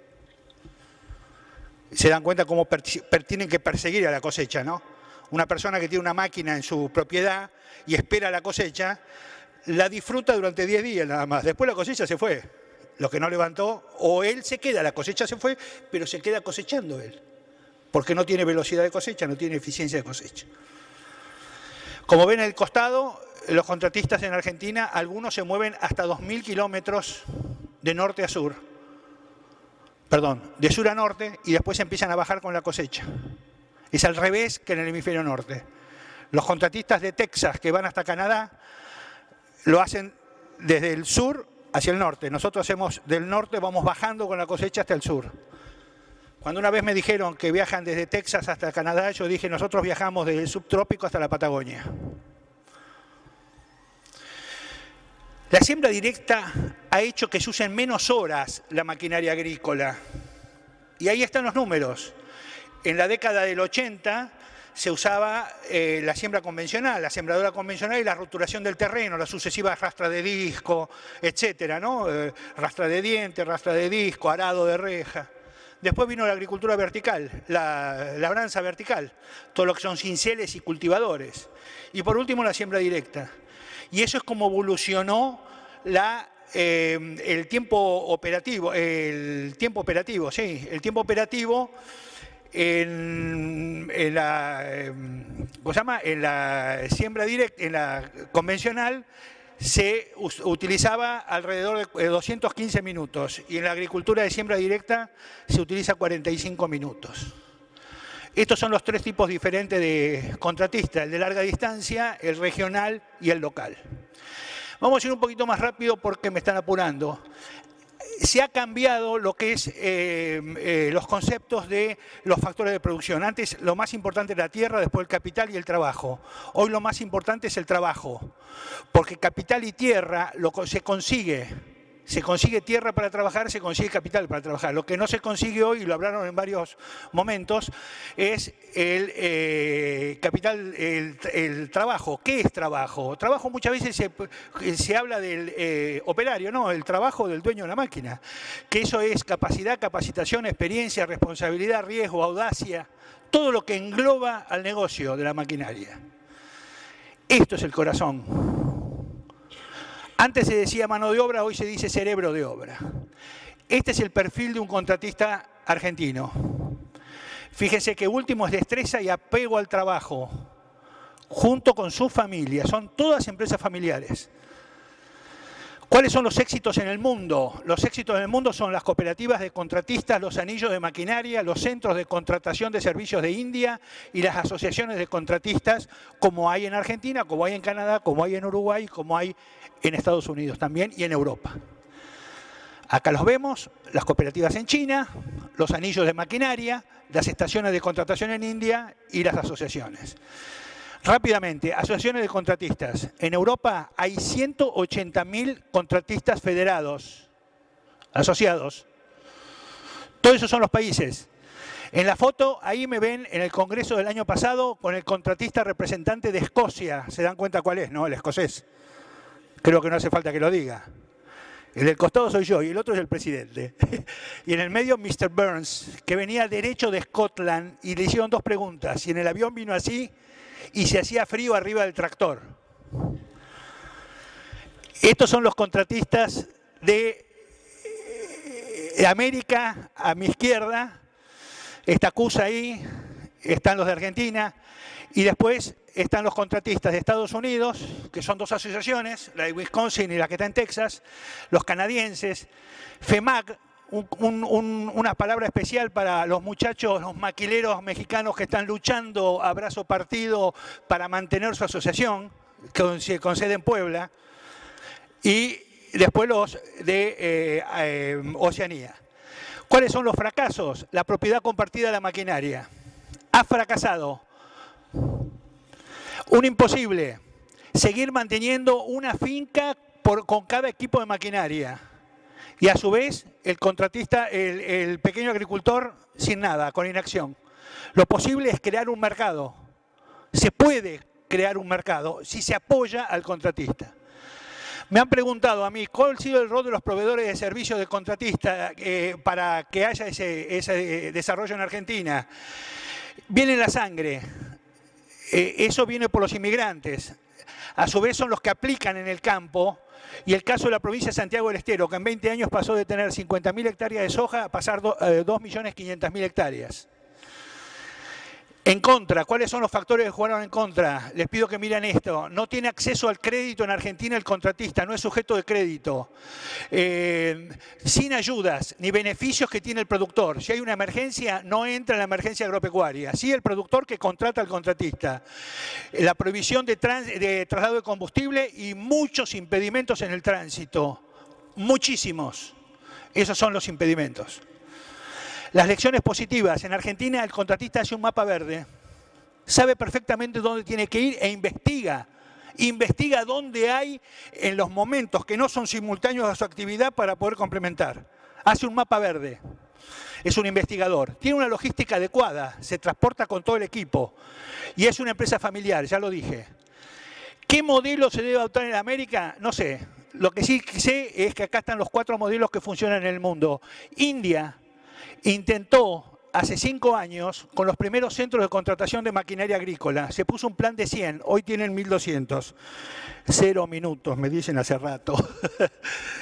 E: Se dan cuenta cómo tienen que perseguir a la cosecha, ¿no? Una persona que tiene una máquina en su propiedad y espera la cosecha, la disfruta durante diez días nada más. Después la cosecha se fue. Lo que no levantó, o él se queda, la cosecha se fue, pero se queda cosechando él. Porque no tiene velocidad de cosecha, no tiene eficiencia de cosecha. Como ven en el costado, los contratistas en Argentina, algunos se mueven hasta dos mil kilómetros de norte a sur. Perdón, de sur a norte y después empiezan a bajar con la cosecha. Es al revés que en el hemisferio norte. Los contratistas de Texas que van hasta Canadá lo hacen desde el sur hacia el norte. Nosotros hacemos del norte, vamos bajando con la cosecha hasta el sur. Cuando una vez me dijeron que viajan desde Texas hasta Canadá, yo dije, nosotros viajamos desde el subtrópico hasta la Patagonia. La siembra directa ha hecho que se usen menos horas la maquinaria agrícola. Y ahí están los números. En la década del ochenta se usaba eh, la siembra convencional, la sembradora convencional y la roturación del terreno, las sucesivas rastras de disco, etcétera, ¿no? Eh, rastra de diente, rastra de disco, arado de reja. Después vino la agricultura vertical, la labranza vertical, todo lo que son cinceles y cultivadores. Y por último la siembra directa. Y eso es como evolucionó la, eh, el tiempo operativo, el tiempo operativo, sí, el tiempo operativo En, en la, ¿cómo se llama? En la siembra directa, en la convencional, se utilizaba alrededor de doscientos quince minutos y en la agricultura de siembra directa se utiliza cuarenta y cinco minutos. Estos son los tres tipos diferentes de contratistas, el de larga distancia, el regional y el local. Vamos a ir un poquito más rápido porque me están apurando. Se ha cambiado lo que es eh, eh, los conceptos de los factores de producción. Antes lo más importante era la tierra, después el capital y el trabajo. Hoy lo más importante es el trabajo, porque capital y tierra lo, se consigue. Se consigue tierra para trabajar, se consigue capital para trabajar. Lo que no se consigue hoy, y lo hablaron en varios momentos, es el eh, capital, el, el trabajo. ¿Qué es trabajo? Trabajo muchas veces se, se habla del eh, operario, no, el trabajo del dueño de la máquina. Que eso es capacidad, capacitación, experiencia, responsabilidad, riesgo, audacia, todo lo que engloba al negocio de la maquinaria. Esto es el corazón. Antes se decía mano de obra, hoy se dice cerebro de obra. Este es el perfil de un contratista argentino. Fíjense que último es destreza y apego al trabajo, junto con su familia. Son todas empresas familiares. ¿Cuáles son los éxitos en el mundo? Los éxitos en el mundo son las cooperativas de contratistas, los anillos de maquinaria, los centros de contratación de servicios de India y las asociaciones de contratistas, como hay en Argentina, como hay en Canadá, como hay en Uruguay, como hay en Estados Unidos también y en Europa. Acá los vemos, las cooperativas en China, los anillos de maquinaria, las estaciones de contratación en India y las asociaciones. Rápidamente, asociaciones de contratistas. En Europa hay ciento ochenta mil contratistas federados, asociados. Todos esos son los países. En la foto, ahí me ven en el Congreso del año pasado con el contratista representante de Escocia. ¿Se dan cuenta cuál es, no? El escocés. Creo que no hace falta que lo diga. El del costado soy yo y el otro es el presidente. Y en el medio, mister Burns, que venía derecho de Scotland y le hicieron dos preguntas. Y en el avión vino así y se hacía frío arriba del tractor. Estos son los contratistas de América, a mi izquierda. Está Cusa ahí, están los de Argentina. Y después están los contratistas de Estados Unidos, que son dos asociaciones, la de Wisconsin y la que está en Texas, los canadienses, FEMAC, un, un, un, una palabra especial para los muchachos, los maquileros mexicanos que están luchando a brazo partido para mantener su asociación, con, con sede en Puebla, y después los de eh, eh, Oceanía. ¿Cuáles son los fracasos? La propiedad compartida de la maquinaria. Ha fracasado. Un imposible, seguir manteniendo una finca por, con cada equipo de maquinaria y a su vez el contratista, el, el pequeño agricultor sin nada, con inacción. Lo posible es crear un mercado. Se puede crear un mercado si se apoya al contratista. Me han preguntado a mí, ¿cuál ha sido el rol de los proveedores de servicios de contratista eh, para que haya ese, ese desarrollo en Argentina? Viene en la sangre. Eh, eso viene por los inmigrantes. A su vez son los que aplican en el campo. Y el caso de la provincia de Santiago del Estero, que en veinte años pasó de tener cincuenta mil hectáreas de soja a pasar eh, dos millones quinientas mil hectáreas. En contra, ¿cuáles son los factores que jugaron en contra? Les pido que miren esto. No tiene acceso al crédito en Argentina el contratista, no es sujeto de crédito. Eh, sin ayudas ni beneficios que tiene el productor. Si hay una emergencia, no entra en la emergencia agropecuaria. Sí el productor que contrata al contratista. La prohibición de, trans, de traslado de combustible y muchos impedimentos en el tránsito. Muchísimos. Esos son los impedimentos. Las lecciones positivas. En Argentina el contratista hace un mapa verde, sabe perfectamente dónde tiene que ir e investiga. Investiga dónde hay en los momentos que no son simultáneos a su actividad para poder complementar. Hace un mapa verde. Es un investigador. Tiene una logística adecuada, se transporta con todo el equipo. Y es una empresa familiar, ya lo dije. ¿Qué modelo se debe adoptar en América? No sé. Lo que sí sé es que acá están los cuatro modelos que funcionan en el mundo. India intentó hace cinco años con los primeros centros de contratación de maquinaria agrícola. Se puso un plan de cien, hoy tienen mil doscientos. Cero minutos, me dicen hace rato.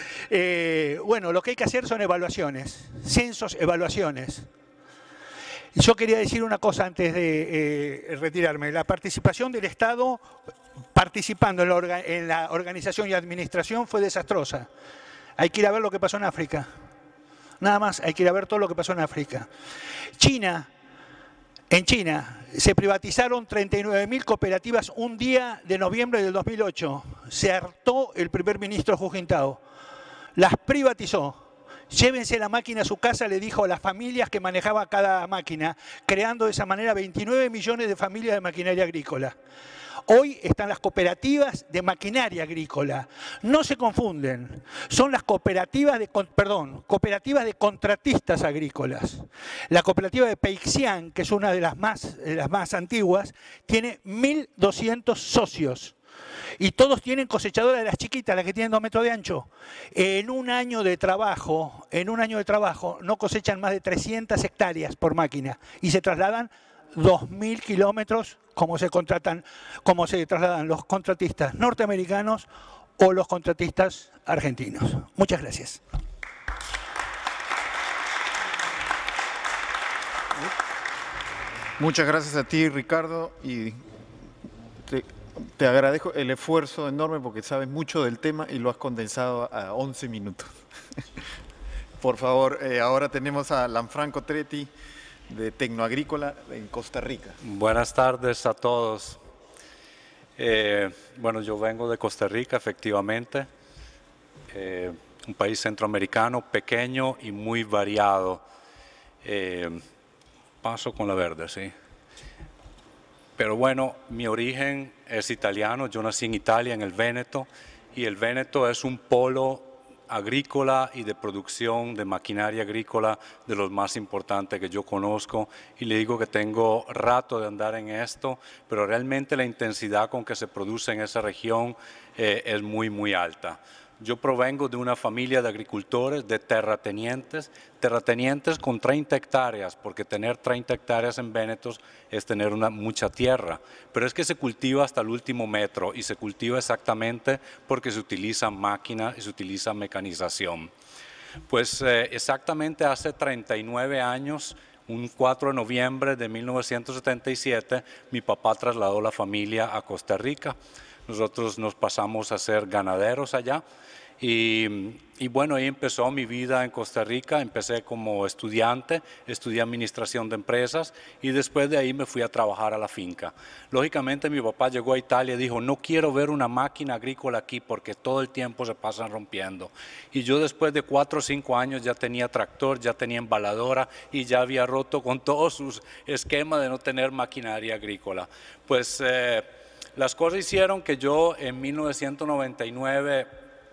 E: eh, bueno, lo que hay que hacer son evaluaciones, censos, evaluaciones. Yo quería decir una cosa antes de eh, retirarme. La participación del Estado participando en la, orga, en la organización y administración fue desastrosa. Hay que ir a ver lo que pasó en África. Nada más, hay que ir a ver todo lo que pasó en África. China, en China, se privatizaron treinta y nueve mil cooperativas un día de noviembre del dos mil ocho. Se hartó el primer ministro Hu Jintao. Las privatizó. Llévense la máquina a su casa, le dijo a las familias que manejaba cada máquina, creando de esa manera veintinueve millones de familias de maquinaria agrícola. Hoy están las cooperativas de maquinaria agrícola. No se confunden, son las cooperativas de, perdón, cooperativas de contratistas agrícolas. La cooperativa de Peixian, que es una de las más, de las más antiguas, tiene mil doscientos socios. Y todos tienen cosechadoras de las chiquitas, las que tienen dos metros de ancho. En un año de trabajo, en un año de trabajo, no cosechan más de trescientas hectáreas por máquina y se trasladan dos mil kilómetros como se contratan, como se trasladan los contratistas norteamericanos o los contratistas argentinos. Muchas gracias.
B: Muchas gracias a ti, Ricardo, y te, te agradezco el esfuerzo enorme porque sabes mucho del tema y lo has condensado a once minutos. Por favor, eh, ahora tenemos a Lanfranco Tretti, de Tecnoagrícola en Costa Rica.
F: Buenas tardes a todos. Eh, bueno, yo vengo de Costa Rica, efectivamente, eh, un país centroamericano pequeño y muy variado. Eh, paso con la verde, sí. Pero bueno, mi origen es italiano, yo nací en Italia, en el Véneto, y el Véneto es un polo agrícola y de producción de maquinaria agrícola de los más importantes que yo conozco, y le digo que tengo rato de andar en esto, pero realmente la intensidad con que se produce en esa región eh, es muy muy alta. Yo provengo de una familia de agricultores, de terratenientes, terratenientes con treinta hectáreas, porque tener treinta hectáreas en Vénetos es tener una, mucha tierra, pero es que se cultiva hasta el último metro y se cultiva exactamente porque se utiliza máquina y se utiliza mecanización. Pues eh, exactamente hace treinta y nueve años, un cuatro de noviembre de mil novecientos setenta y siete, mi papá trasladó la familia a Costa Rica. Nosotros nos pasamos a ser ganaderos allá y, y bueno, ahí empezó mi vida en Costa Rica. Empecé como estudiante, estudié administración de empresas y después de ahí me fui a trabajar a la finca. Lógicamente mi papá llegó a Italia y dijo, no quiero ver una máquina agrícola aquí porque todo el tiempo se pasan rompiendo. Y yo después de cuatro o cinco años ya tenía tractor, ya tenía embaladora y ya había roto con todos sus esquemas de no tener maquinaria agrícola. Pues eh, las cosas hicieron que yo en mil novecientos noventa y nueve,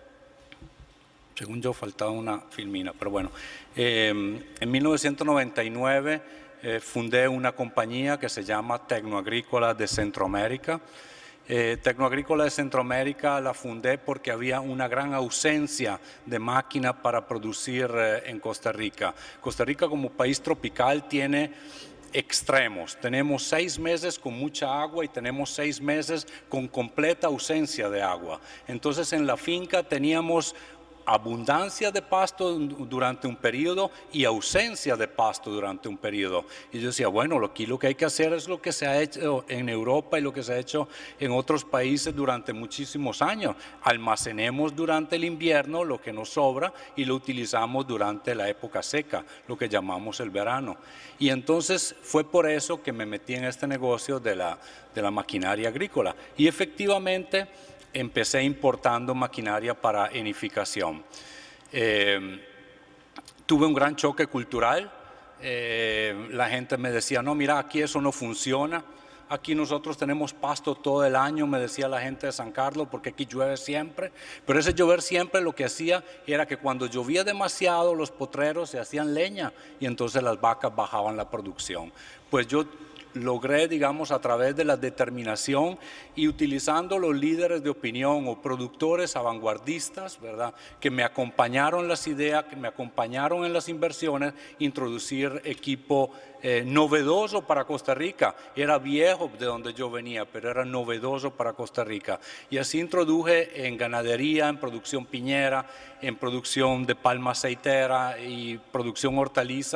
F: según yo faltaba una filmina, pero bueno, eh, en mil novecientos noventa y nueve eh, fundé una compañía que se llama Tecnoagrícola de Centroamérica. Eh, Tecnoagrícola de Centroamérica la fundé porque había una gran ausencia de máquinas para producir eh, en Costa Rica. Costa Rica como país tropical tiene extremos. Tenemos seis meses con mucha agua y tenemos seis meses con completa ausencia de agua. Entonces en la finca teníamos abundancia de pasto durante un periodo y ausencia de pasto durante un periodo. Y yo decía, bueno, aquí lo que hay que hacer es lo que se ha hecho en Europa y lo que se ha hecho en otros países durante muchísimos años. Almacenemos durante el invierno lo que nos sobra y lo utilizamos durante la época seca, lo que llamamos el verano. Y entonces fue por eso que me metí en este negocio de la, de la maquinaria agrícola. Y efectivamente empecé importando maquinaria para enificación. Eh, tuve un gran choque cultural. Eh, la gente me decía, no, mira, aquí eso no funciona. Aquí nosotros tenemos pasto todo el año, me decía la gente de San Carlos, porque aquí llueve siempre. Pero ese llover siempre lo que hacía era que cuando llovía demasiado, los potreros se hacían leña y entonces las vacas bajaban la producción. Pues yo logré, digamos, a través de la determinación y utilizando los líderes de opinión o productores vanguardistas, ¿verdad?, que me acompañaron las ideas, que me acompañaron en las inversiones, introducir equipo eh, novedoso para Costa Rica. Era viejo de donde yo venía, pero era novedoso para Costa Rica. Y así introduje en ganadería, en producción piñera, en producción de palma aceitera y producción hortalizas,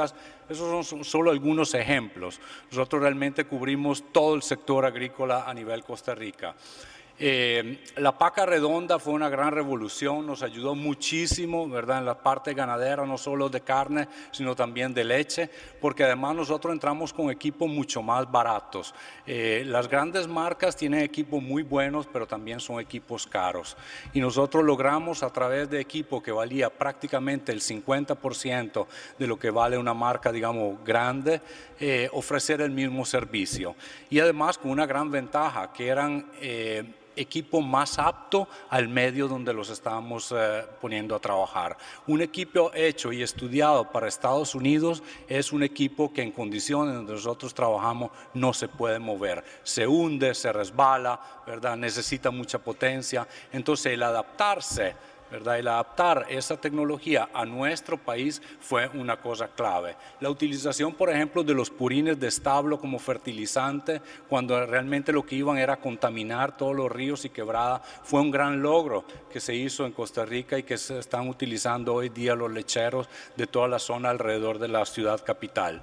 F: Esos son solo algunos ejemplos. Nosotros realmente cubrimos todo el sector agrícola a nivel Costa Rica. Eh, la paca redonda fue una gran revolución, nos ayudó muchísimo, ¿verdad?, en la parte ganadera, no solo de carne, sino también de leche, porque además nosotros entramos con equipos mucho más baratos. Eh, las grandes marcas tienen equipos muy buenos, pero también son equipos caros. Y nosotros logramos a través de equipo que valía prácticamente el cincuenta por ciento de lo que vale una marca, digamos, grande, eh, ofrecer el mismo servicio. Y además con una gran ventaja, que eran Eh, equipo más apto al medio donde los estábamos eh, poniendo a trabajar. Un equipo hecho y estudiado para Estados Unidos es un equipo que en condiciones donde nosotros trabajamos no se puede mover. Se hunde, se resbala, ¿verdad?, necesita mucha potencia. Entonces el adaptarse, ¿verdad?, el adaptar esa tecnología a nuestro país fue una cosa clave. La utilización, por ejemplo, de los purines de establo como fertilizante, cuando realmente lo que iban era contaminar todos los ríos y quebradas, fue un gran logro que se hizo en Costa Rica y que se están utilizando hoy día los lecheros de toda la zona alrededor de la ciudad capital.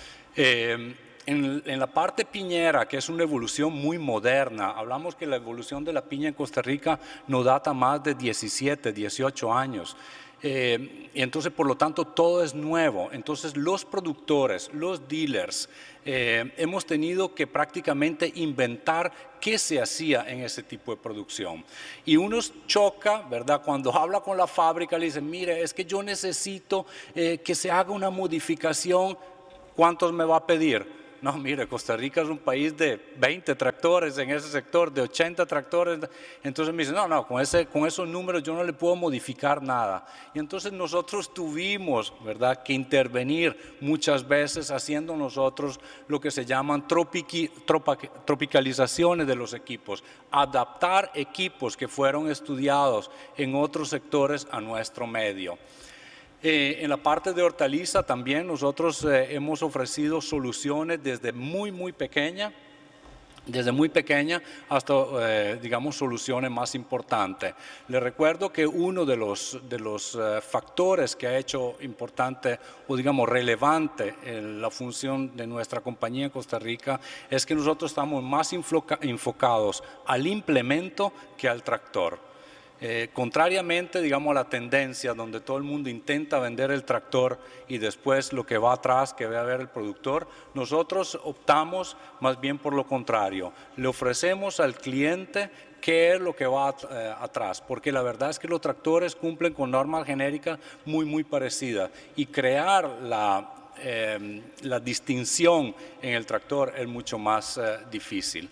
F: Eh, En, en la parte piñera, que es una evolución muy moderna, hablamos que la evolución de la piña en Costa Rica no data más de diecisiete, dieciocho años. Eh, y entonces, por lo tanto, todo es nuevo. Entonces, los productores, los dealers, eh, hemos tenido que prácticamente inventar qué se hacía en ese tipo de producción. Y uno choca, ¿verdad?, cuando habla con la fábrica, le dicen, mire, es que yo necesito eh, que se haga una modificación, ¿cuántos me va a pedir? No, mire, Costa Rica es un país de veinte tractores en ese sector, de ochenta tractores. Entonces me dicen, no, no, con, ese, con esos números yo no le puedo modificar nada. Y entonces nosotros tuvimos, ¿verdad?, que intervenir muchas veces haciendo nosotros lo que se llaman tropiqui, tropa, tropicalizaciones de los equipos, adaptar equipos que fueron estudiados en otros sectores a nuestro medio. Eh, en la parte de hortaliza también nosotros eh, hemos ofrecido soluciones desde muy, muy pequeña, desde muy pequeña hasta, eh, digamos, soluciones más importantes. Les recuerdo que uno de los, de los eh, factores que ha hecho importante o, digamos, relevante en la función de nuestra compañía en Costa Rica es que nosotros estamos más enfocados al implemento que al tractor. Eh, contrariamente, digamos, a la tendencia donde todo el mundo intenta vender el tractor y después lo que va atrás, que va a ver el productor, nosotros optamos más bien por lo contrario. Le ofrecemos al cliente qué es lo que va eh, atrás, porque la verdad es que los tractores cumplen con normas genéricas muy, muy parecidas y crear la, eh, la distinción en el tractor es mucho más eh, difícil.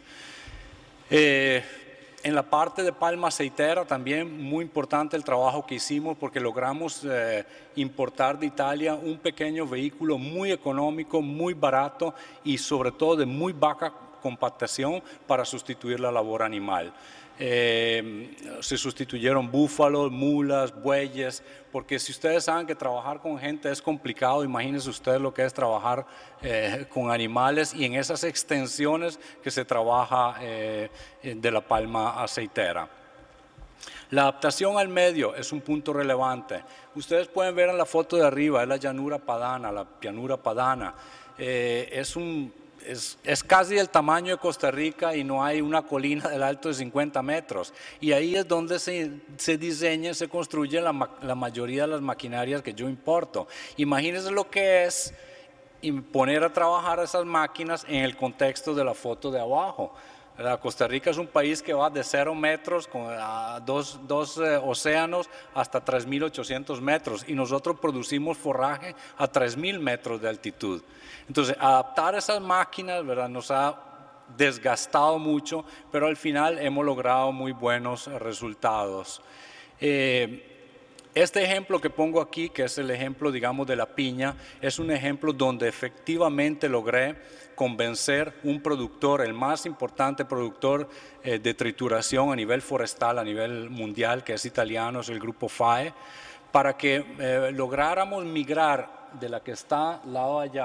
F: Eh, En la parte de palma aceitera también muy importante el trabajo que hicimos porque logramos eh, importar de Italia un pequeño vehículo muy económico, muy barato y sobre todo de muy baja compactación para sustituir la labor animal. Eh, se sustituyeron búfalos, mulas, bueyes, porque si ustedes saben que trabajar con gente es complicado, imagínense ustedes lo que es trabajar eh, con animales y en esas extensiones que se trabaja eh, de la palma aceitera. La adaptación al medio es un punto relevante. Ustedes pueden ver en la foto de arriba, es la llanura padana, la llanura padana. Eh, es un Es, es casi el tamaño de Costa Rica y no hay una colina del alto de cincuenta metros. Y ahí es donde se, se diseña y se construye la, la mayoría de las maquinarias que yo importo. Imagínense lo que es poner a trabajar esas máquinas en el contexto de la foto de abajo. Costa Rica es un país que va de cero metros con, a dos, dos eh, océanos hasta tres mil ochocientos metros y nosotros producimos forraje a tres mil metros de altitud. Entonces, adaptar esas máquinas, ¿verdad?, nos ha desgastado mucho, pero al final hemos logrado muy buenos resultados. Eh, Este ejemplo que pongo aquí, que es el ejemplo, digamos, de la piña, es un ejemplo donde efectivamente logré convencer un productor, el más importante productor eh, de trituración a nivel forestal, a nivel mundial, que es italiano, es el grupo F A E, para que eh, lográramos migrar de la que está al lado allá,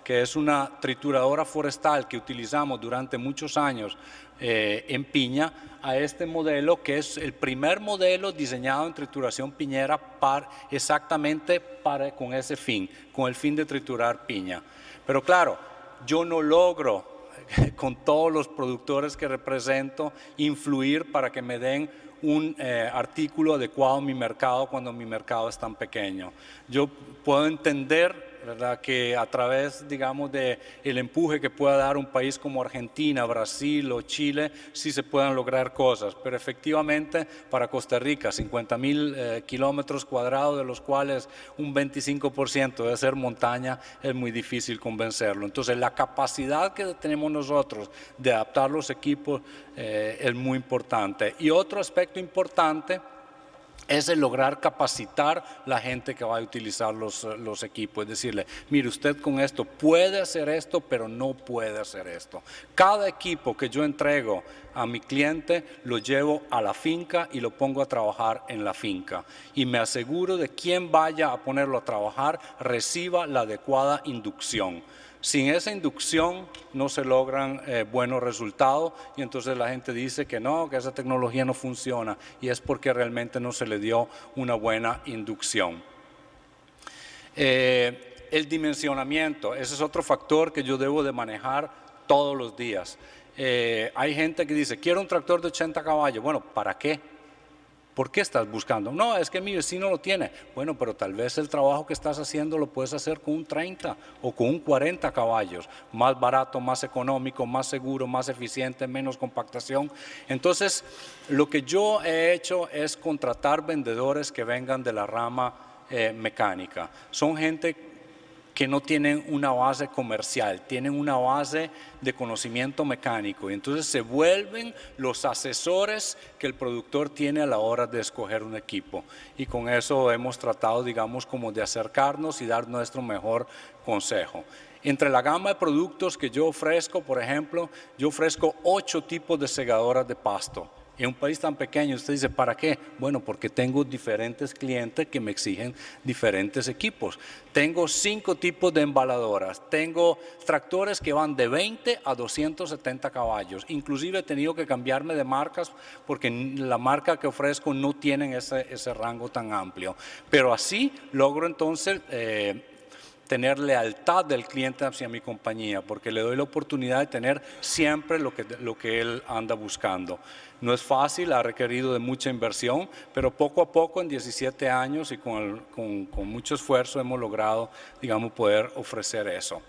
F: que es una trituradora forestal que utilizamos durante muchos años eh, en piña, a este modelo que es el primer modelo diseñado en trituración piñera para, exactamente para, con ese fin, con el fin de triturar piña. Pero claro, yo no logro con todos los productores que represento influir para que me den un eh, artículo adecuado a mi mercado cuando mi mercado es tan pequeño. Yo puedo entender, ¿verdad?, que a través, digamos, de el empuje que pueda dar un país como Argentina, Brasil o Chile, sí se puedan lograr cosas, pero efectivamente para Costa Rica, cincuenta mil eh, kilómetros cuadrados, de los cuales un veinticinco por ciento debe ser montaña, es muy difícil convencerlo. Entonces la capacidad que tenemos nosotros de adaptar los equipos eh, es muy importante. Y otro aspecto importante es el lograr capacitar la gente que va a utilizar los, los equipos, es decirle, mire, usted con esto puede hacer esto, pero no puede hacer esto. Cada equipo que yo entrego a mi cliente lo llevo a la finca y lo pongo a trabajar en la finca. Y me aseguro de quien vaya a ponerlo a trabajar reciba la adecuada inducción. Sin esa inducción no se logran eh, buenos resultados y entonces la gente dice que no, que esa tecnología no funciona y es porque realmente no se le dio una buena inducción. Eh, el dimensionamiento, ese es otro factor que yo debo de manejar todos los días. Eh, hay gente que dice, quiero un tractor de ochenta caballos, bueno, ¿para qué? ¿Por qué estás buscando? No, es que mi vecino lo tiene. Bueno, pero tal vez el trabajo que estás haciendo lo puedes hacer con un treinta o con un cuarenta caballos. Más barato, más económico, más seguro, más eficiente, menos compactación. Entonces, lo que yo he hecho es contratar vendedores que vengan de la rama eh, mecánica. Son gente que no tienen una base comercial, tienen una base de conocimiento mecánico y entonces se vuelven los asesores que el productor tiene a la hora de escoger un equipo y con eso hemos tratado, digamos, como de acercarnos y dar nuestro mejor consejo. Entre la gama de productos que yo ofrezco, por ejemplo, yo ofrezco ocho tipos de segadoras de pasto. En un país tan pequeño, usted dice, ¿para qué? Bueno, porque tengo diferentes clientes que me exigen diferentes equipos. Tengo cinco tipos de embaladoras. Tengo tractores que van de veinte a doscientos setenta caballos. Inclusive he tenido que cambiarme de marcas porque la marca que ofrezco no tienen ese, ese rango tan amplio. Pero así logro entonces Eh, tener lealtad del cliente hacia mi compañía, porque le doy la oportunidad de tener siempre lo que, lo que él anda buscando. No es fácil, ha requerido de mucha inversión, pero poco a poco en diecisiete años y con, el, con, con mucho esfuerzo hemos logrado, digamos, poder ofrecer eso.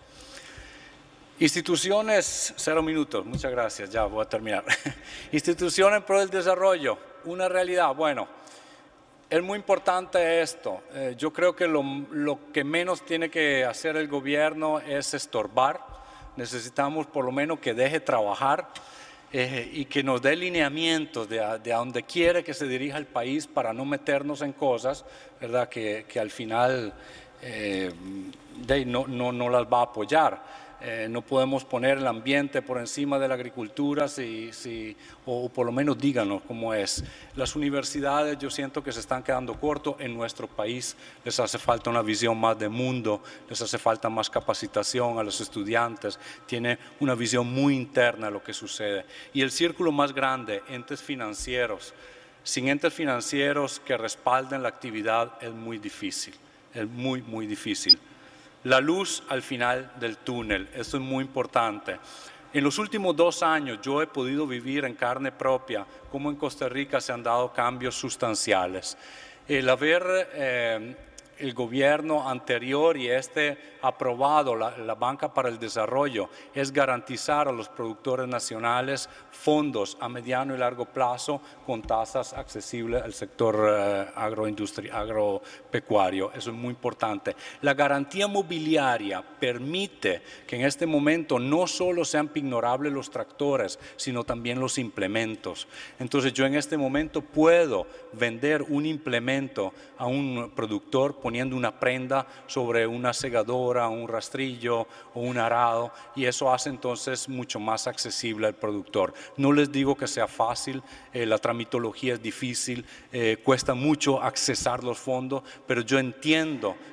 F: Instituciones, cero minutos, muchas gracias, ya voy a terminar. Instituciones en pro del desarrollo, una realidad, bueno. Es muy importante esto. Eh, yo creo que lo, lo que menos tiene que hacer el gobierno es estorbar. Necesitamos por lo menos que deje trabajar eh, y que nos dé lineamientos de a, de a donde quiere que se dirija el país para no meternos en cosas, ¿verdad?, que, que al final eh, de, no, no, no las va a apoyar. Eh, no podemos poner el ambiente por encima de la agricultura, si, si, o, o por lo menos díganos cómo es. Las universidades yo siento que se están quedando cortos en nuestro país, les hace falta una visión más de mundo, les hace falta más capacitación a los estudiantes, tiene una visión muy interna de lo que sucede. Y el círculo más grande, entes financieros, sin entes financieros que respalden la actividad es muy difícil, es muy, muy difícil. La luz al final del túnel, esto es muy importante. En los últimos dos años yo he podido vivir en carne propia cómo en Costa Rica se han dado cambios sustanciales. El haber eh, el gobierno anterior y este aprobado la, la Banca para el Desarrollo es garantizar a los productores nacionales fondos a mediano y largo plazo con tasas accesibles al sector eh, agroindustri- agropecuario. Eso es muy importante. La garantía mobiliaria permite que en este momento no solo sean pignorables los tractores, sino también los implementos. Entonces yo en este momento puedo vender un implemento a un productor poniendo una prenda sobre una segadora, un rastrillo o un arado, y eso hace entonces mucho más accesible al productor. No les digo que sea fácil, eh, la tramitología es difícil, eh, cuesta mucho accesar los fondos, pero yo entiendo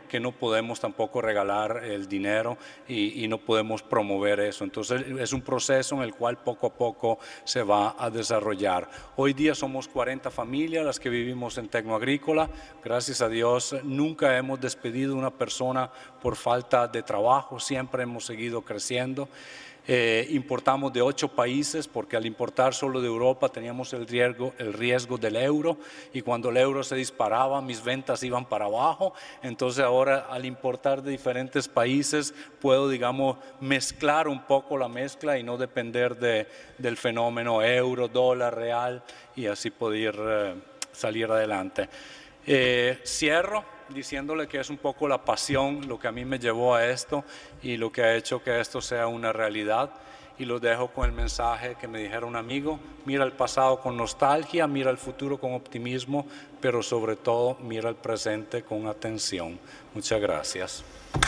F: que no podemos tampoco regalar el dinero y, y no podemos promover eso. Entonces es un proceso en el cual poco a poco se va a desarrollar. Hoy día somos cuarenta familias las que vivimos en Tecnoagrícola. Gracias a Dios nunca hemos despedido a una persona por falta de trabajo, siempre hemos seguido creciendo. Eh, importamos de ocho países porque al importar solo de Europa teníamos el riesgo, el riesgo del euro, y cuando el euro se disparaba mis ventas iban para abajo. Entonces ahora al importar de diferentes países puedo, digamos, mezclar un poco la mezcla y no depender de, del fenómeno euro, dólar, real, y así poder eh, salir adelante. Eh, cierro diciéndole que es un poco la pasión lo que a mí me llevó a esto y lo que ha hecho que esto sea una realidad, y lo dejo con el mensaje que me dijera un amigo: mira el pasado con nostalgia, mira el futuro con optimismo, pero sobre todo mira el presente con atención. Muchas gracias.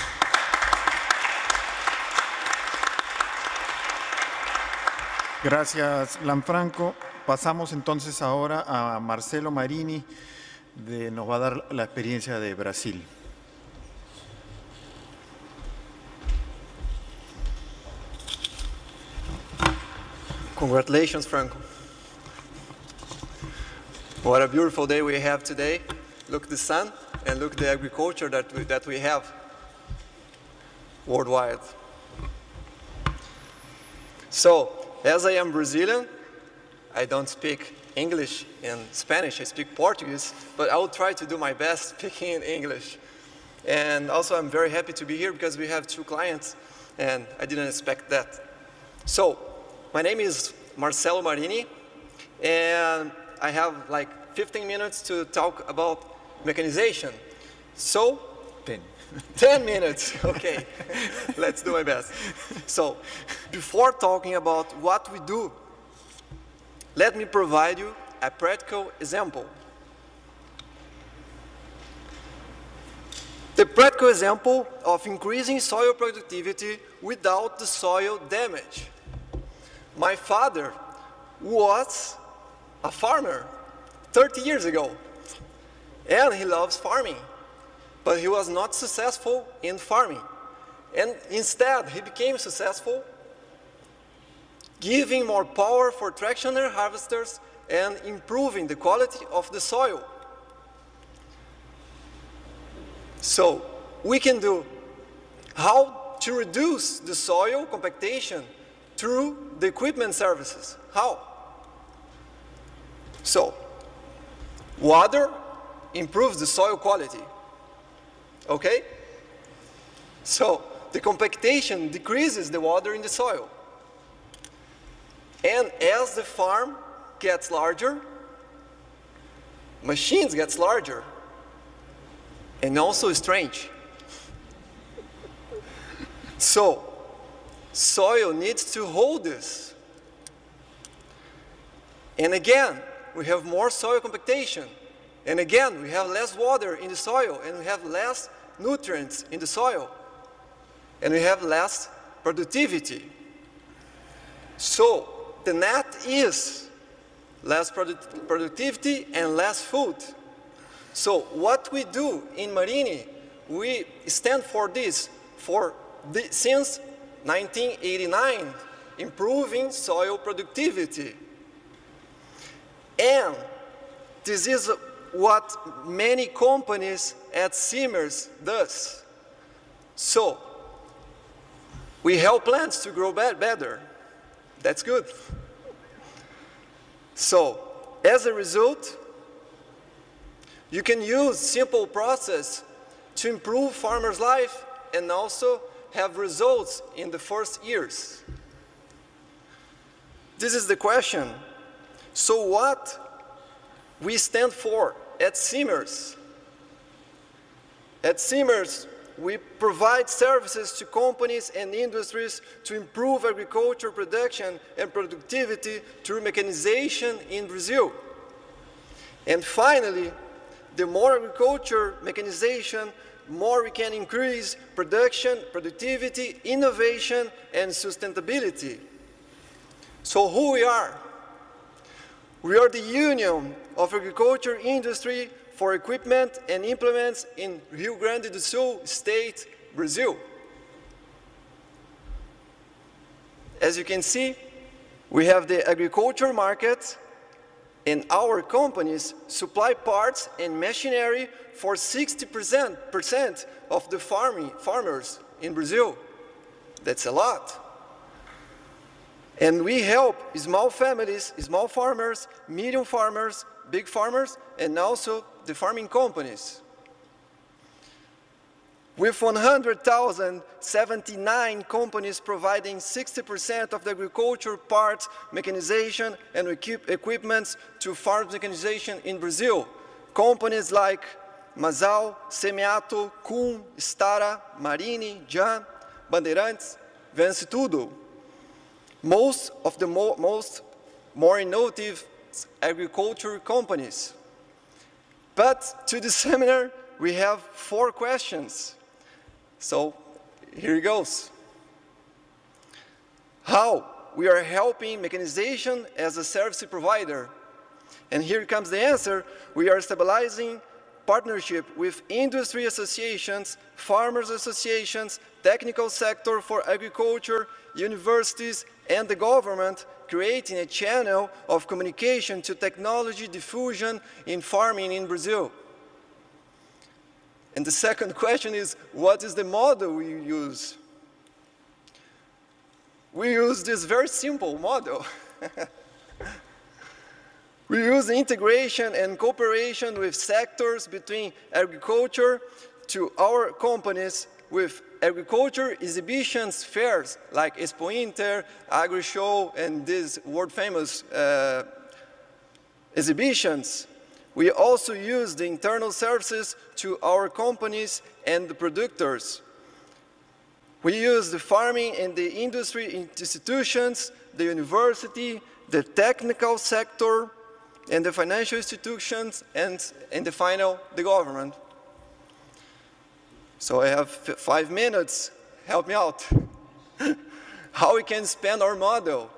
B: Gracias, Lanfranco. Pasamos entonces ahora a Marcelo Marini, de, nos va a dar la experiencia de Brasil.
G: Congratulations, Franco. What a beautiful day we have today. Look the sun and look the agriculture that we, that we have worldwide. So, as I am Brazilian, I don't speak English and Spanish, I speak Portuguese, but I will try to do my best speaking in English. And also I'm very happy to be here because we have two clients and I didn't expect that. So, my name is Marcelo Marini and I have like fifteen minutes to talk about mechanization. So,
B: ten.
G: ten minutes, okay, let's do my best. So, before talking about what we do, let me provide you a practical example. The practical example of increasing soil productivity without the soil damage. My father was a farmer thirty years ago, and he loves farming, but he was not successful in farming. And instead, he became successful giving more power for tractioner harvesters and improving the quality of the soil. So, we can do how to reduce the soil compactation through the equipment services. How? So, water improves the soil quality. Okay? So, the compactation decreases the water in the soil. And as the farm gets larger, machines gets larger, and also strange. So, soil needs to hold this. And again, we have more soil compactation. And again, we have less water in the soil, and we have less nutrients in the soil. And we have less productivity. So, the net is less produ- productivity and less food. So what we do in Marini, we stand for this for the, since nineteen eighty-nine, improving soil productivity. And this is what many companies at Siemens does. So we help plants to grow be- better. That's good. So, as a result, you can use simple process to improve farmers' life and also have results in the first years. This is the question. So what we stand for at Siemens? At Siemens, we provide services to companies and industries to improve agriculture production and productivity through mechanization in Brazil. And finally, the more agriculture mechanization, more we can increase production, productivity, innovation, and sustainability. So who we are? We are the Union of Agriculture Industry for equipment and implements in Rio Grande do Sul state, Brazil. As you can see, we have the agriculture market, and our companies supply parts and machinery for sixty percent of the farming, farmers in Brazil. That's a lot. And we help small families, small farmers, medium farmers, big farmers, and also the farming companies. With one hundred thousand seventy-nine companies providing sixty percent of the agriculture parts, mechanization, and equip equipments to farm mechanization in Brazil. Companies like Mazal, Semiato, Kuhn, Stara, Marini, Jan, Bandeirantes, Vence Tudo. Most of the mo most more innovative agriculture companies. But to the seminar, we have four questions. So here it goes. How we are helping mechanization as a service provider? And here comes the answer. We are stabilizing partnership with industry associations, farmers associations, technical sector for agriculture, universities, and the government, creating a channel of communication to technology diffusion in farming in Brazil. And the second question is, what is the model we use? We use this very simple model. We use integration and cooperation with sectors between agriculture to our companies with agriculture exhibitions fairs like Expo Inter, AgriShow, and these world-famous uh, exhibitions. We also use the internal services to our companies and the producers. We use the farming and the industry institutions, the university, the technical sector, and the financial institutions, and in the final, the government. So I have five minutes. Help me out. How we can expand our model?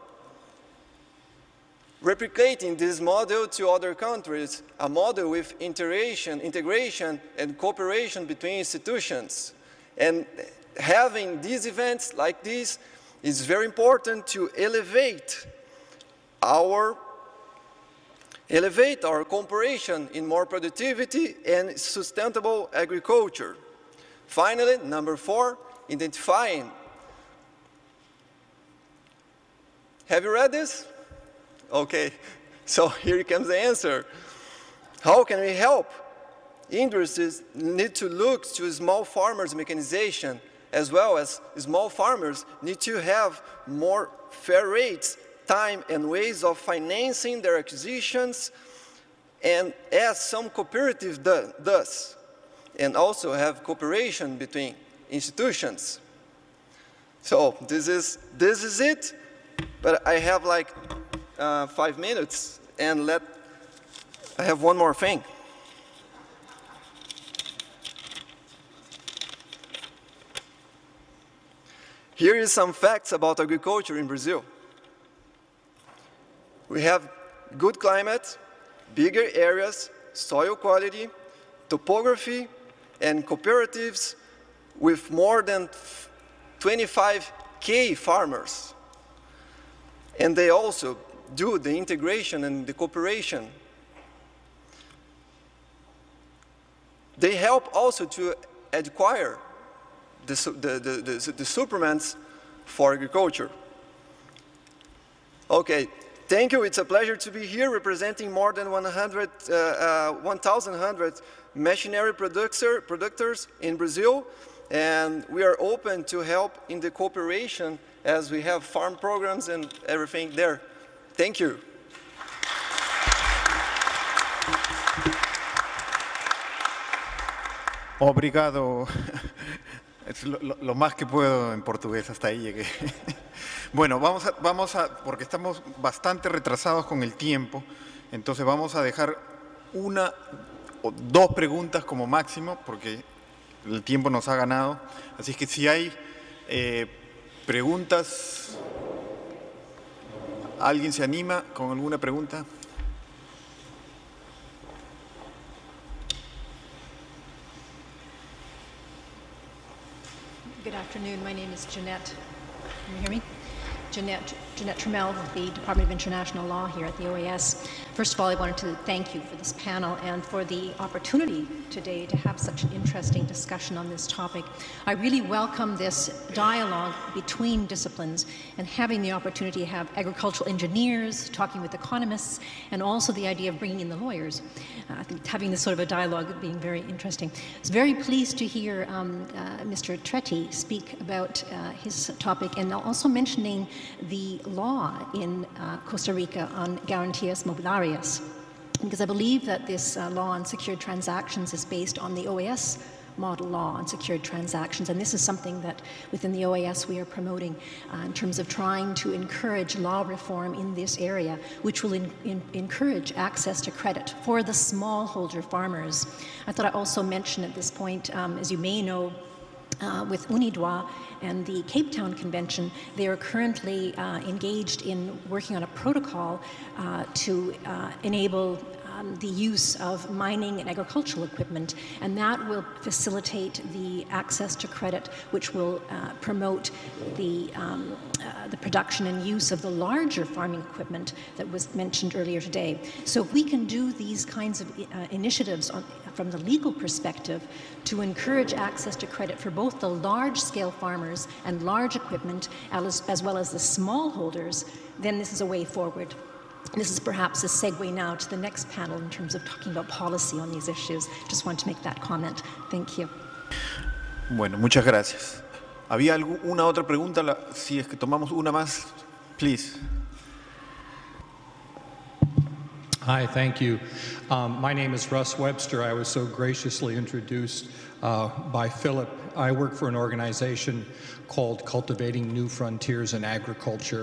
G: Replicating this model to other countries, a model with integration, integration and cooperation between institutions. And having these events like this is very important to elevate our elevate our cooperation in more productivity and sustainable agriculture. Finally, number four, identifying. Have you read this? Okay, so here comes the answer. How can we help? Industries need to look to small farmers' mechanization, as well as small farmers need to have more fair rates, time and ways of financing their acquisitions, and as some cooperative do, does, and also have cooperation between institutions. So this is, this is it, but I have like uh, five minutes, and let, I have one more thing. Here is some facts about agriculture in Brazil. We have good climate, bigger areas, soil quality, topography, and cooperatives with more than twenty-five K farmers. And they also do the integration and the cooperation. They help also to acquire the, the, the, the, the supplements for agriculture. Okay. Thank you. It's a pleasure to be here representing more than one thousand one hundred machinery producer, producers in Brazil. And we are open to help in the cooperation as we have farm programs and everything there. Thank you.
B: Obrigado. Es lo, lo, lo más que puedo en portugués, hasta ahí llegué. Bueno, vamos a, vamos a, porque estamos bastante retrasados con el tiempo, entonces vamos a dejar una o dos preguntas como máximo, porque el tiempo nos ha ganado. Así que si hay eh, preguntas, ¿alguien se anima con alguna pregunta?
H: afternoon. My name is Jeanette. Can you hear me? Jeanette, Jeanette Trammell with the Department of International Law here at the O A S. First of all, I wanted to thank you for this panel and for the opportunity today to have such an interesting discussion on this topic. I really welcome this dialogue between disciplines and having the opportunity to have agricultural engineers talking with economists, and also the idea of bringing in the lawyers. Uh, I think having this sort of a dialogue being very interesting. I was very pleased to hear um, uh, Mister Tretti speak about uh, his topic, and also mentioning the law in uh, Costa Rica on Garantías Mobiliarias, because I believe that this uh, law on secured transactions is based on the O A S model law on secured transactions, and this is something that within the O A S we are promoting uh, in terms of trying to encourage law reform in this area, which will in, in, encourage access to credit for the smallholder farmers. I thought I'd also mention at this point, um, as you may know, Uh, with UNIDROIT and the Cape Town Convention, they are currently uh, engaged in working on a protocol uh, to uh, enable um, the use of mining and agricultural equipment, and that will facilitate the access to credit, which will uh, promote the, um, uh, the production and use of the larger farming equipment that was mentioned earlier today. So if we can do these kinds of uh, initiatives on, from the legal perspective to encourage access to credit for both the large-scale farmers and large equipment, as, as well as the smallholders, then this is a way forward. This is perhaps a segue now to the next panel in terms of talking about policy on these issues. Just want to make that comment. Thank you.
B: Bueno, muchas gracias. ¿Había alguna otra pregunta? Si es que tomamos una más, please.
I: Hi, thank you. Um, my name is Russ Webster. I was so graciously introduced uh, by Philip. I work for an organization called Cultivating New Frontiers in Agriculture.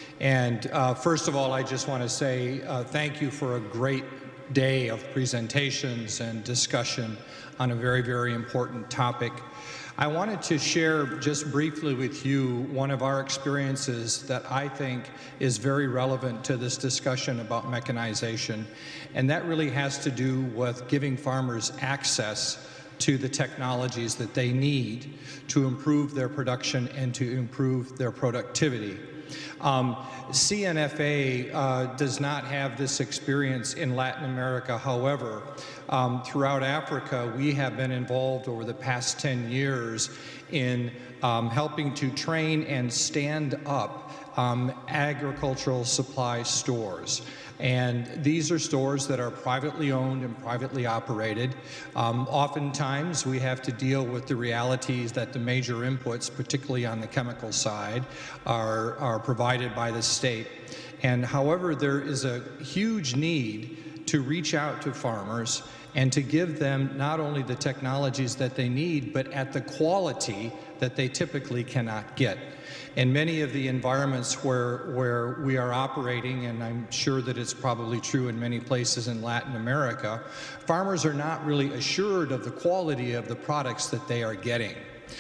I: And uh, first of all, I just want to say uh, thank you for a great day of presentations and discussion on a very, very important topic. I wanted to share just briefly with you one of our experiences that I think is very relevant to this discussion about mechanization, and that really has to do with giving farmers access to the technologies that they need to improve their production and to improve their productivity. Um, C N F A uh, does not have this experience in Latin America. However, um, throughout Africa, we have been involved over the past ten years in um, helping to train and stand up um, agricultural supply stores. And these are stores that are privately owned and privately operated. Um, oftentimes, we have to deal with the realities that the major inputs, particularly on the chemical side, are, are provided by the state. And however, there is a huge need to reach out to farmers and to give them not only the technologies that they need, but at the quality that they typically cannot get. In many of the environments where, where we are operating, and I'm sure that it's probably true in many places in Latin America, farmers are not really assured of the quality of the products that they are getting.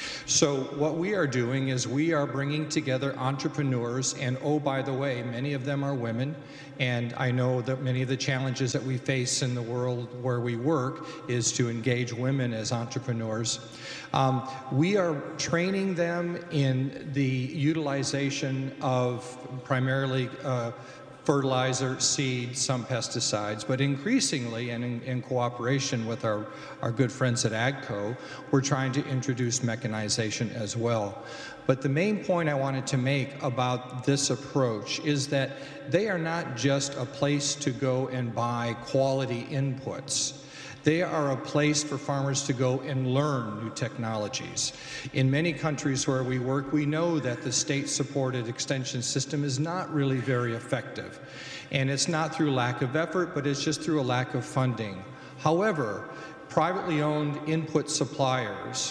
I: So what we are doing is we are bringing together entrepreneurs, and oh, by the way, many of them are women, and I know that many of the challenges that we face in the world where we work is to engage women as entrepreneurs. Um, we are training them in the utilization of primarily uh, fertilizer, seed, some pesticides, but increasingly, and in, in cooperation with our, our good friends at AGCO, we're trying to introduce mechanization as well. But the main point I wanted to make about this approach is that they are not just a place to go and buy quality inputs. They are a place for farmers to go and learn new technologies. In many countries where we work, we know that the state-supported extension system is not really very effective. And it's not through lack of effort, but it's just through a lack of funding. However, privately owned input suppliers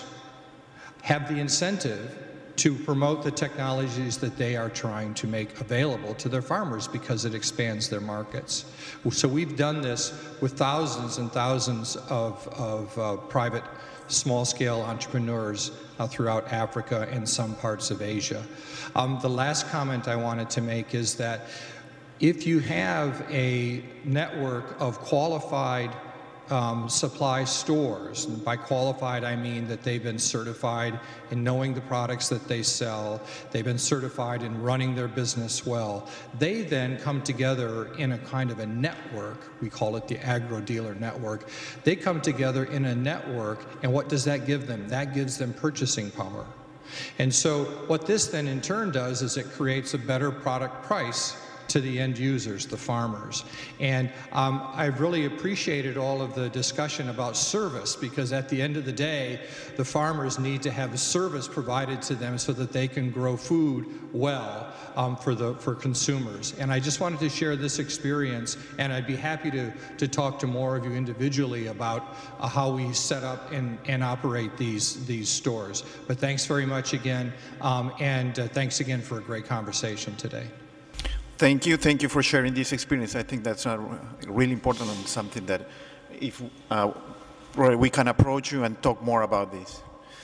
I: have the incentive to promote the technologies that they are trying to make available to their farmers because it expands their markets. So we've done this with thousands and thousands of, of uh, private small-scale entrepreneurs uh, throughout Africa and some parts of Asia. Um, the last comment I wanted to make is that if you have a network of qualified um, supply stores. And by qualified, I mean that they've been certified in knowing the products that they sell. They've been certified in running their business well. They then come together in a kind of a network. We call it the agro dealer network. They come together in a network, and what does that give them? That gives them purchasing power. And so what this then in turn does is it creates a better product price to the end users, the farmers. And um, I've really appreciated all of the discussion about service, because at the end of the day, the farmers need to have service provided to them so that they can grow food well um, for, the, for consumers. And I just wanted to share this experience, and I'd be happy to, to talk to more of you individually about uh, how we set up and, and operate these, these stores. But thanks very much again, um, and uh, thanks again for a great conversation today.
B: Thank you. Thank you for sharing this experience. I think that's uh, really important and something that if uh, we can approach you and talk more about this.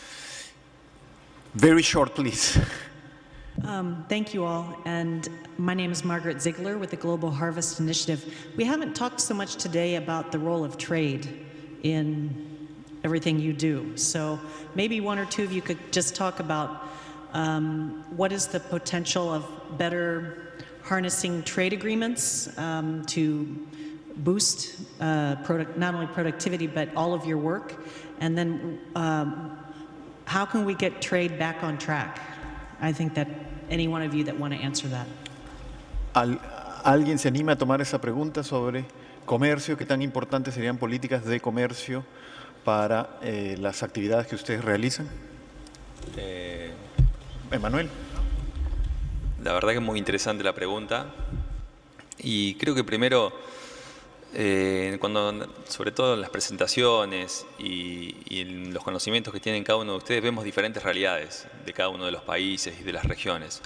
B: Very short, please.
J: Um, thank you all. And my name is Margaret Ziegler with the Global Harvest Initiative. We haven't talked so much today about the role of trade in everything you do. So maybe one or two of you could just talk about um, what is the potential of better harnessing trade agreements um, to boost uh, product, not only productivity, but all of your work? And then um, how can we get trade back on track? I think that any one of you that want to answer that.
B: Al, ¿Alguien se anima a tomar esa pregunta sobre comercio? ¿Qué tan importantes serían políticas de comercio para eh, las actividades que ustedes realizan?
C: Eh,
B: Emanuel.
C: La verdad que es muy interesante la pregunta, y creo que primero, eh, cuando, sobre todo en las presentaciones y, y en los conocimientos que tienen cada uno de ustedes, vemos diferentes realidades de cada uno de los países y de las regiones.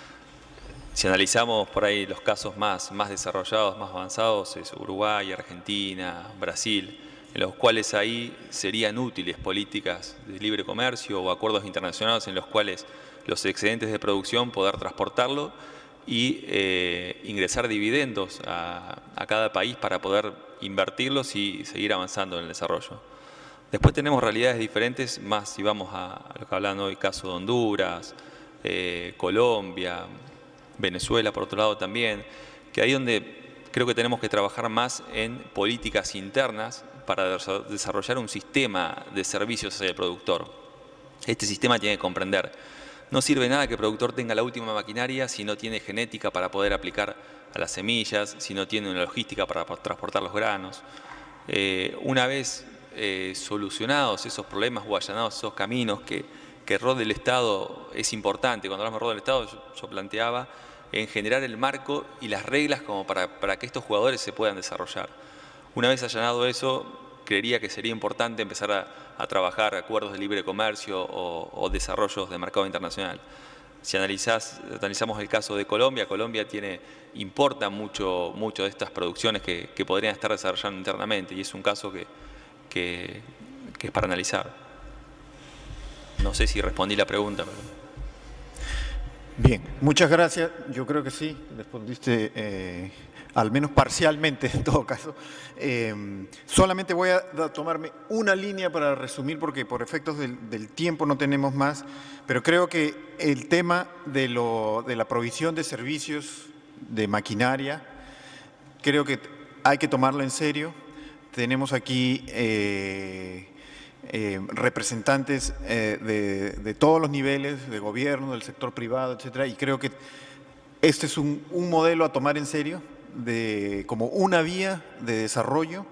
C: Si analizamos por ahí los casos más, más desarrollados, más avanzados, es Uruguay, Argentina, Brasil, en los cuales ahí serían útiles políticas de libre comercio o acuerdos internacionales en los cuales los excedentes de producción poder transportarlo y eh, ingresar dividendos a, a cada país para poder invertirlos y seguir avanzando en el desarrollo. Después tenemos realidades diferentes, más si vamos a, a lo que hablan hoy, caso de Honduras, eh, Colombia, Venezuela por otro lado también, que ahí donde creo que tenemos que trabajar más en políticas internas para desarrollar un sistema de servicios hacia el productor. Este sistema tiene que comprender: no sirve nada que el productor tenga la última maquinaria si no tiene genética para poder aplicar a las semillas, si no tiene una logística para transportar los granos. Eh, una vez eh, solucionados esos problemas o allanados esos caminos, que, que el rol del Estado es importante. Cuando hablamos del rol del Estado, yo, yo planteaba en generar el marco y las reglas como para, para que estos jugadores se puedan desarrollar. Una vez allanado eso, creería que sería importante empezar a, a trabajar acuerdos de libre comercio o, o desarrollos de mercado internacional. Si analizás, analizamos el caso de Colombia, Colombia tiene, importa mucho, mucho de estas producciones que, que podrían estar desarrollando internamente, y es un caso que, que, que es para analizar. No sé si respondí la pregunta. Pero...
B: Bien, muchas gracias. Yo creo que sí, respondiste eh, al menos parcialmente en todo caso. Eh, solamente voy a tomarme una línea para resumir, porque por efectos del, del tiempo no tenemos más, pero creo que el tema de, lo, de la provisión de servicios, de maquinaria, creo que hay que tomarlo en serio. Tenemos aquí eh, eh, representantes eh, de, de todos los niveles, de gobierno, del sector privado, etcétera, y creo que este es un, un modelo a tomar en serio, de, como una vía de desarrollo.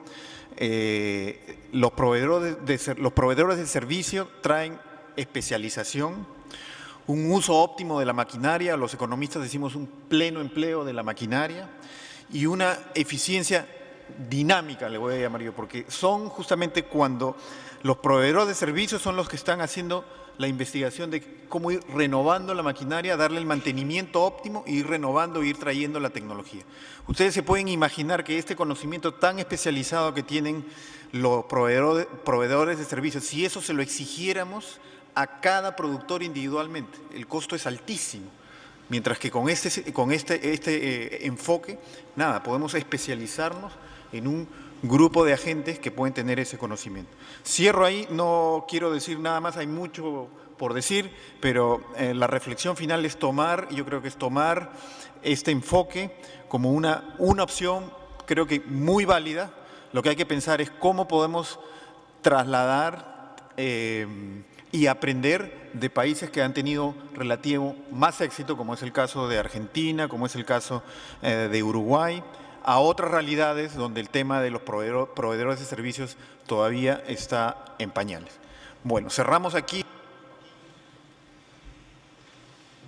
B: Eh, los, proveedores de, de, los proveedores de servicio traen especialización, un uso óptimo de la maquinaria, los economistas decimos un pleno empleo de la maquinaria, y una eficiencia dinámica, le voy a llamar yo, porque son justamente cuando los proveedores de servicios son los que están haciendo la investigación de cómo ir renovando la maquinaria, darle el mantenimiento óptimo, e ir renovando, e ir trayendo la tecnología. Ustedes se pueden imaginar que este conocimiento tan especializado que tienen los proveedores, proveedores de servicios, si eso se lo exigiéramos a cada productor individualmente, el costo es altísimo. Mientras que con este, con este, este eh, enfoque, nada, podemos especializarnos en un grupo de agentes que pueden tener ese conocimiento. Cierro ahí, no quiero decir nada más, hay mucho por decir, pero eh, la reflexión final es tomar, yo creo que es tomar este enfoque como una, una opción, creo que muy válida. Lo que hay que pensar es cómo podemos trasladar eh, y aprender de países que han tenido relativo más éxito, como es el caso de Argentina, como es el caso eh, de Uruguay, a otras realidades donde el tema de los proveedor, proveedores de servicios todavía está en pañales. Bueno, cerramos aquí.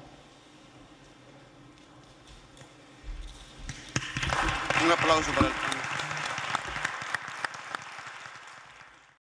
A: Un aplauso para el